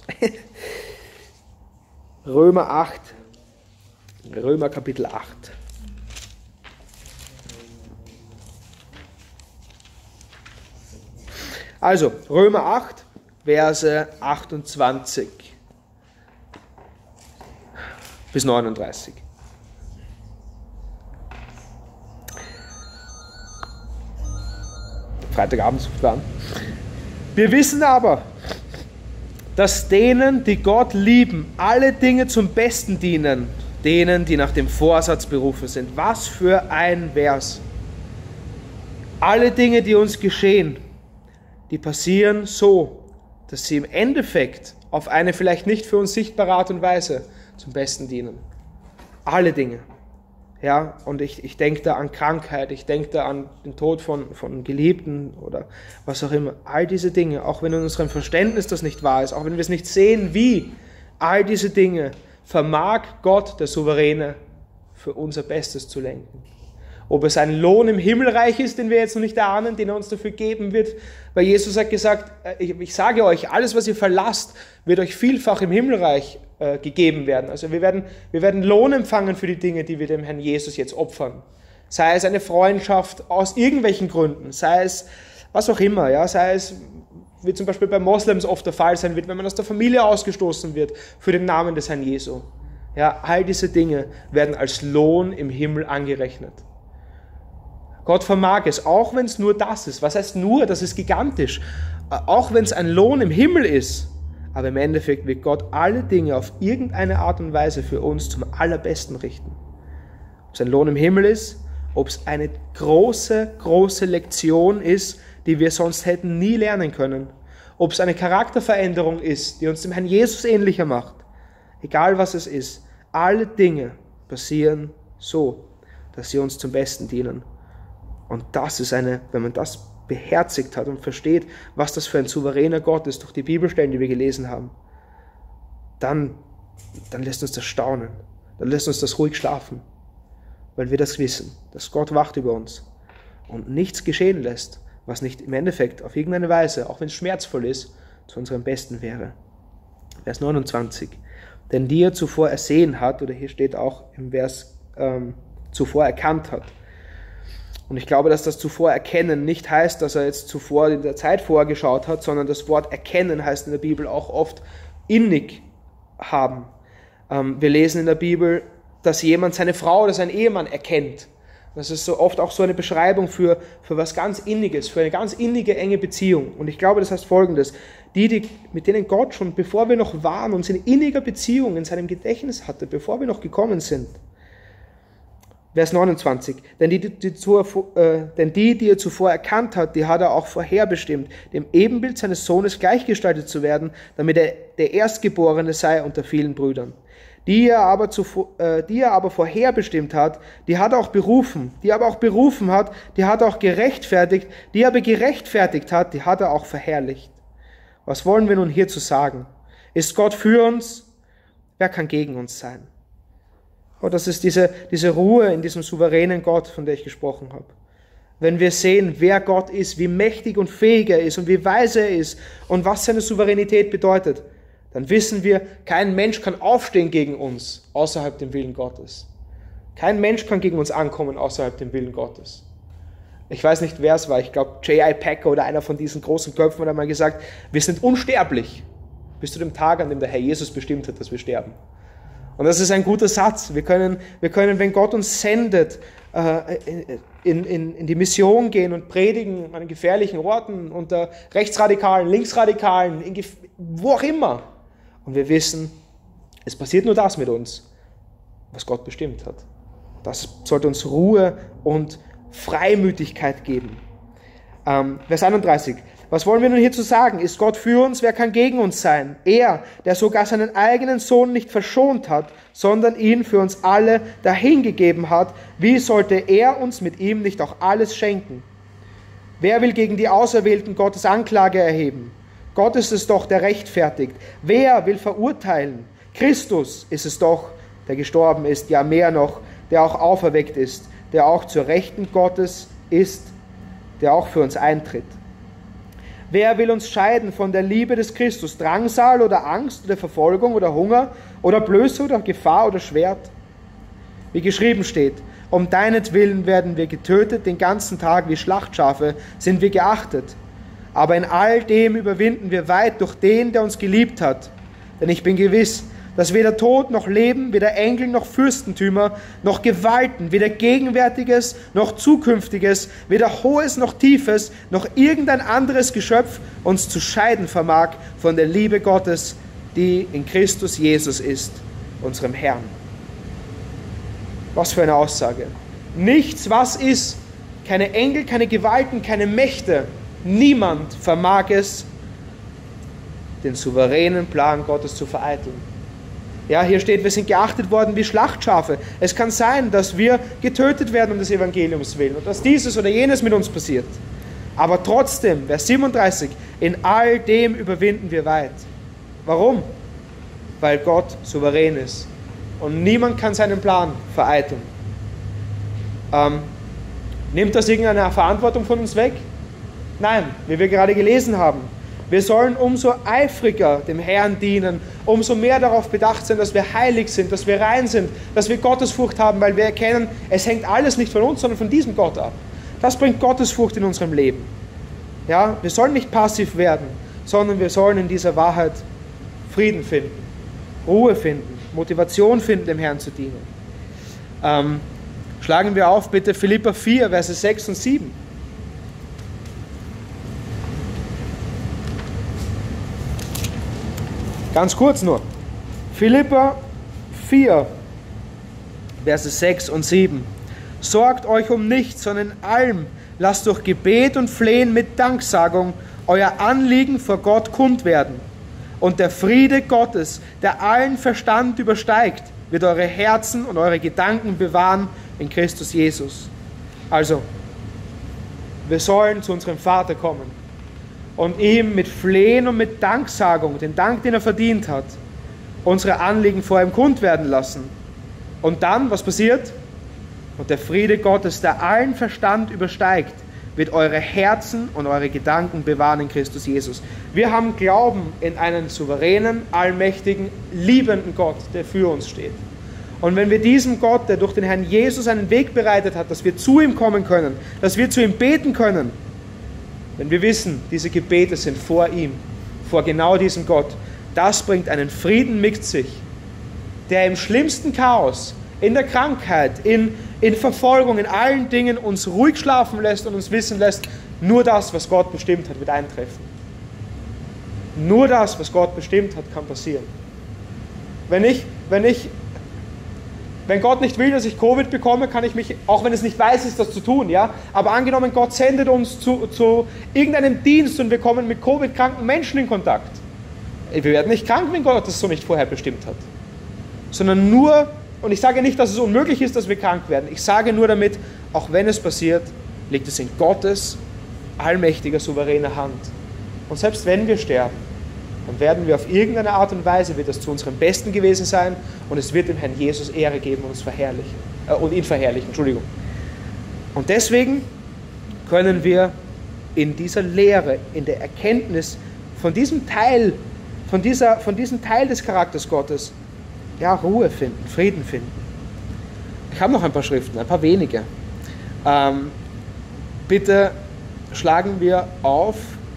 Römer acht, Römer Kapitel acht. Also, Römer acht, Verse achtundzwanzig bis neununddreißig. Freitagabend zu planen. Wir wissen aber, dass denen, die Gott lieben, alle Dinge zum Besten dienen, denen, die nach dem Vorsatz berufen sind. Was für ein Vers. Alle Dinge, die uns geschehen, die passieren so, dass sie im Endeffekt auf eine vielleicht nicht für uns sichtbare Art und Weise zum Besten dienen. Alle Dinge. Ja, und ich, ich denke da an Krankheit, ich denke da an den Tod von, von Geliebten oder was auch immer. All diese Dinge, auch wenn in unserem Verständnis das nicht wahr ist, auch wenn wir es nicht sehen, wie, all diese Dinge vermag Gott, der Souveräne, für unser Bestes zu lenken. Ob es ein Lohn im Himmelreich ist, den wir jetzt noch nicht erahnen, den er uns dafür geben wird, weil Jesus hat gesagt, ich, ich sage euch, alles, was ihr verlasst, wird euch vielfach im Himmelreich äh, gegeben werden. Also wir werden, wir werden Lohn empfangen für die Dinge, die wir dem Herrn Jesus jetzt opfern. Sei es eine Freundschaft aus irgendwelchen Gründen, sei es was auch immer, ja, sei es, wie zum Beispiel bei Moslems oft der Fall sein wird, wenn man aus der Familie ausgestoßen wird für den Namen des Herrn Jesu. Ja, all diese Dinge werden als Lohn im Himmel angerechnet. Gott vermag es, auch wenn es nur das ist. Was heißt nur? Das ist gigantisch. Auch wenn es ein Lohn im Himmel ist. Aber im Endeffekt wird Gott alle Dinge auf irgendeine Art und Weise für uns zum Allerbesten richten. Ob es ein Lohn im Himmel ist, ob es eine große, große Lektion ist, die wir sonst hätten nie lernen können. Ob es eine Charakterveränderung ist, die uns dem Herrn Jesus ähnlicher macht. Egal was es ist, alle Dinge passieren so, dass sie uns zum Besten dienen. Und das ist eine, wenn man das beherzigt hat und versteht, was das für ein souveräner Gott ist, durch die Bibelstellen, die wir gelesen haben, dann, dann lässt uns das staunen. Dann lässt uns das ruhig schlafen, weil wir das wissen, dass Gott wacht über uns und nichts geschehen lässt, was nicht im Endeffekt auf irgendeine Weise, auch wenn es schmerzvoll ist, zu unserem Besten wäre. Vers neunundzwanzig. Denn die er zuvor ersehen hat, oder hier steht auch im Vers ähm, zuvor erkannt hat. Und ich glaube, dass das zuvor erkennen nicht heißt, dass er jetzt zuvor in der Zeit vorgeschaut hat, sondern das Wort erkennen heißt in der Bibel auch oft innig haben. Ähm, wir lesen in der Bibel, dass jemand seine Frau oder seinen Ehemann erkennt. Das ist so oft auch so eine Beschreibung für, für was ganz Inniges, für eine ganz innige, enge Beziehung. Und ich glaube, das heißt Folgendes. Die, die, mit denen Gott schon, bevor wir noch waren, uns in inniger Beziehung in seinem Gedächtnis hatte, bevor wir noch gekommen sind. Vers neunundzwanzig. Denn die, die, die, äh, denn die, die er zuvor erkannt hat, die hat er auch vorherbestimmt, dem Ebenbild seines Sohnes gleichgestaltet zu werden, damit er der Erstgeborene sei unter vielen Brüdern. Die er aber, zuvor, äh, die er aber vorherbestimmt hat, die hat er auch berufen. Die er aber auch berufen hat, die hat er auch gerechtfertigt. Die er aber gerechtfertigt hat, die hat er auch verherrlicht. Was wollen wir nun hierzu sagen? Ist Gott für uns? Wer kann gegen uns sein? Oh, das ist diese, diese Ruhe in diesem souveränen Gott, von der ich gesprochen habe. Wenn wir sehen, wer Gott ist, wie mächtig und fähig er ist und wie weise er ist und was seine Souveränität bedeutet, dann wissen wir, kein Mensch kann aufstehen gegen uns außerhalb dem Willen Gottes. Kein Mensch kann gegen uns ankommen außerhalb dem Willen Gottes. Ich weiß nicht, wer es war, ich glaube J I Packer oder einer von diesen großen Köpfen hat einmal gesagt, wir sind unsterblich bis zu dem Tag, an dem der Herr Jesus bestimmt hat, dass wir sterben. Und das ist ein guter Satz. Wir können, wir können, wenn Gott uns sendet, in, in, in die Mission gehen und predigen an gefährlichen Orten, unter Rechtsradikalen, Linksradikalen, in, wo auch immer. Und wir wissen, es passiert nur das mit uns, was Gott bestimmt hat. Das sollte uns Ruhe und Freimütigkeit geben. Ähm, Vers einunddreißig. Was wollen wir nun hierzu sagen? Ist Gott für uns? Wer kann gegen uns sein? Er, der sogar seinen eigenen Sohn nicht verschont hat, sondern ihn für uns alle dahingegeben hat, wie sollte er uns mit ihm nicht auch alles schenken? Wer will gegen die Auserwählten Gottes Anklage erheben? Gott ist es doch, der rechtfertigt. Wer will verurteilen? Christus ist es doch, der gestorben ist, ja mehr noch, der auch auferweckt ist, der auch zur Rechten Gottes ist, der auch für uns eintritt. Wer will uns scheiden von der Liebe des Christus? Drangsal oder Angst oder Verfolgung oder Hunger oder Blöße oder Gefahr oder Schwert? Wie geschrieben steht, um deinetwillen werden wir getötet, den ganzen Tag wie Schlachtschafe sind wir geachtet. Aber in all dem überwinden wir weit durch den, der uns geliebt hat. Denn ich bin gewiss, dass weder Tod noch Leben, weder Engel noch Fürstentümer, noch Gewalten, weder Gegenwärtiges noch Zukünftiges, weder Hohes noch Tiefes, noch irgendein anderes Geschöpf uns zu scheiden vermag von der Liebe Gottes, die in Christus Jesus ist, unserem Herrn. Was für eine Aussage. Nichts, was ist, keine Engel, keine Gewalten, keine Mächte, niemand vermag es, den souveränen Plan Gottes zu vereiteln. Ja, hier steht, wir sind geachtet worden wie Schlachtschafe. Es kann sein, dass wir getötet werden um des Evangeliums willen und dass dieses oder jenes mit uns passiert. Aber trotzdem, Vers siebenunddreißig, in all dem überwinden wir weit. Warum? Weil Gott souverän ist und niemand kann seinen Plan vereiteln. Ähm, nimmt das irgendeine Verantwortung von uns weg? Nein, wie wir gerade gelesen haben. Wir sollen umso eifriger dem Herrn dienen, umso mehr darauf bedacht sein, dass wir heilig sind, dass wir rein sind, dass wir Gottesfurcht haben, weil wir erkennen, es hängt alles nicht von uns, sondern von diesem Gott ab. Das bringt Gottesfurcht in unserem Leben. Ja, wir sollen nicht passiv werden, sondern wir sollen in dieser Wahrheit Frieden finden, Ruhe finden, Motivation finden, dem Herrn zu dienen. Ähm, schlagen wir auf bitte Philipper vier, Verse sechs und sieben. Ganz kurz nur. Philipper vier, Verse sechs und sieben. Sorgt euch um nichts, sondern in allem lasst durch Gebet und Flehen mit Danksagung euer Anliegen vor Gott kund werden. Und der Friede Gottes, der allen Verstand übersteigt, wird eure Herzen und eure Gedanken bewahren in Christus Jesus. Also, wir sollen zu unserem Vater kommen und ihm mit Flehen und mit Danksagung, den Dank, den er verdient hat, unsere Anliegen vor ihm kund werden lassen. Und dann, was passiert? Und der Friede Gottes, der allen Verstand übersteigt, wird eure Herzen und eure Gedanken bewahren in Christus Jesus. Wir haben Glauben in einen souveränen, allmächtigen, liebenden Gott, der für uns steht. Und wenn wir diesem Gott, der durch den Herrn Jesus einen Weg bereitet hat, dass wir zu ihm kommen können, dass wir zu ihm beten können, wenn wir wissen, diese Gebete sind vor ihm, vor genau diesem Gott, das bringt einen Frieden mit sich, der im schlimmsten Chaos, in der Krankheit, in, in Verfolgung, in allen Dingen uns ruhig schlafen lässt und uns wissen lässt, nur das, was Gott bestimmt hat, wird eintreffen. Nur das, was Gott bestimmt hat, kann passieren. Wenn ich, wenn ich, wenn Gott nicht will, dass ich Covid bekomme, kann ich mich, auch wenn es nicht weiß ist, das zu tun, ja, aber angenommen, Gott sendet uns zu, zu irgendeinem Dienst und wir kommen mit Covid-kranken Menschen in Kontakt. Wir werden nicht krank, wenn Gott das so nicht vorher bestimmt hat. Sondern nur, und ich sage nicht, dass es unmöglich ist, dass wir krank werden. Ich sage nur damit, auch wenn es passiert, liegt es in Gottes allmächtiger, souveräner Hand. Und selbst wenn wir sterben, dann werden wir auf irgendeine Art und Weise, wird das zu unserem Besten gewesen sein und es wird dem Herrn Jesus Ehre geben und uns verherrlichen, äh, und ihn verherrlichen, Entschuldigung. Und deswegen können wir in dieser Lehre, in der Erkenntnis von diesem Teil, von, dieser, von diesem Teil des Charakters Gottes, ja, Ruhe finden, Frieden finden. Ich habe noch ein paar Schriften, ein paar wenige. Ähm, bitte schlagen wir auf.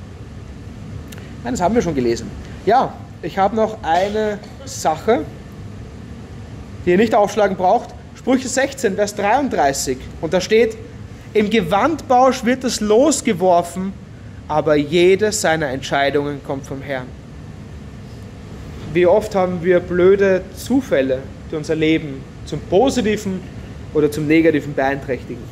Nein, das haben wir schon gelesen. Ja, ich habe noch eine Sache, die ihr nicht aufschlagen braucht. Sprüche sechzehn, Vers dreiunddreißig. Und da steht, im Gewandbausch wird das Los geworfen, aber jede seiner Entscheidungen kommt vom Herrn. Wie oft haben wir blöde Zufälle, die unser Leben zum Positiven oder zum Negativen beeinträchtigen.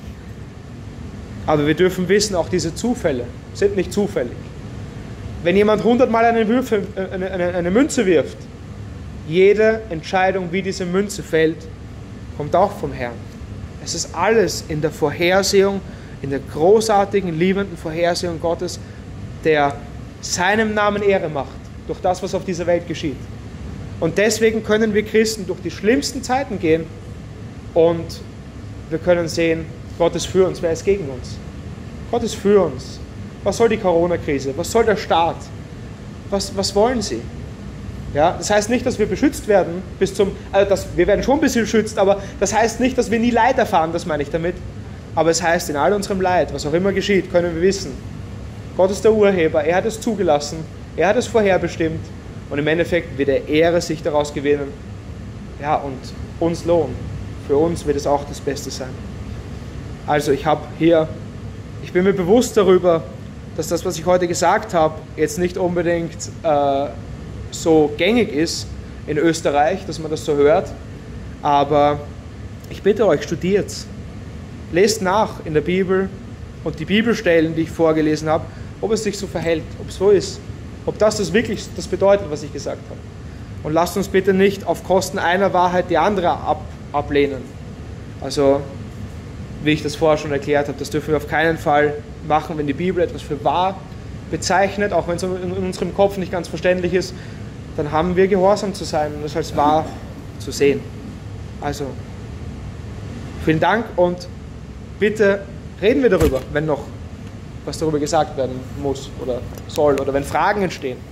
Aber wir dürfen wissen, auch diese Zufälle sind nicht zufällig. Wenn jemand hundertmal eine, Würfe, eine, eine, eine Münze wirft, jede Entscheidung, wie diese Münze fällt, kommt auch vom Herrn. Es ist alles in der Vorhersehung, in der großartigen, liebenden Vorhersehung Gottes, der seinem Namen Ehre macht, durch das, was auf dieser Welt geschieht. Und deswegen können wir Christen durch die schlimmsten Zeiten gehen und wir können sehen, Gott ist für uns, wer ist gegen uns? Gott ist für uns. Was soll die Corona-Krise? Was soll der Staat? Was, was wollen sie? Ja, das heißt nicht, dass wir beschützt werden, bis zum, also das, wir werden schon ein bisschen geschützt, aber das heißt nicht, dass wir nie Leid erfahren, das meine ich damit. Aber es heißt, in all unserem Leid, was auch immer geschieht, können wir wissen, Gott ist der Urheber, er hat es zugelassen, er hat es vorherbestimmt und im Endeffekt wird er Ehre sich daraus gewinnen. Ja, und uns Lohn. Für uns wird es auch das Beste sein. Also ich habe hier, ich bin mir bewusst darüber, dass das, was ich heute gesagt habe, jetzt nicht unbedingt äh, so gängig ist in Österreich, dass man das so hört, aber ich bitte euch, studiert's. Lest nach in der Bibel und die Bibelstellen, die ich vorgelesen habe, ob es sich so verhält, ob es so ist. ob das das wirklich das bedeutet, was ich gesagt habe. Und lasst uns bitte nicht auf Kosten einer Wahrheit die andere ab, ablehnen. Also, wie ich das vorher schon erklärt habe, das dürfen wir auf keinen Fall machen, wenn die Bibel etwas für wahr bezeichnet, auch wenn es in unserem Kopf nicht ganz verständlich ist, dann haben wir gehorsam zu sein und das als wahr zu sehen. Also, vielen Dank und bitte reden wir darüber, wenn noch was darüber gesagt werden muss oder soll oder wenn Fragen entstehen.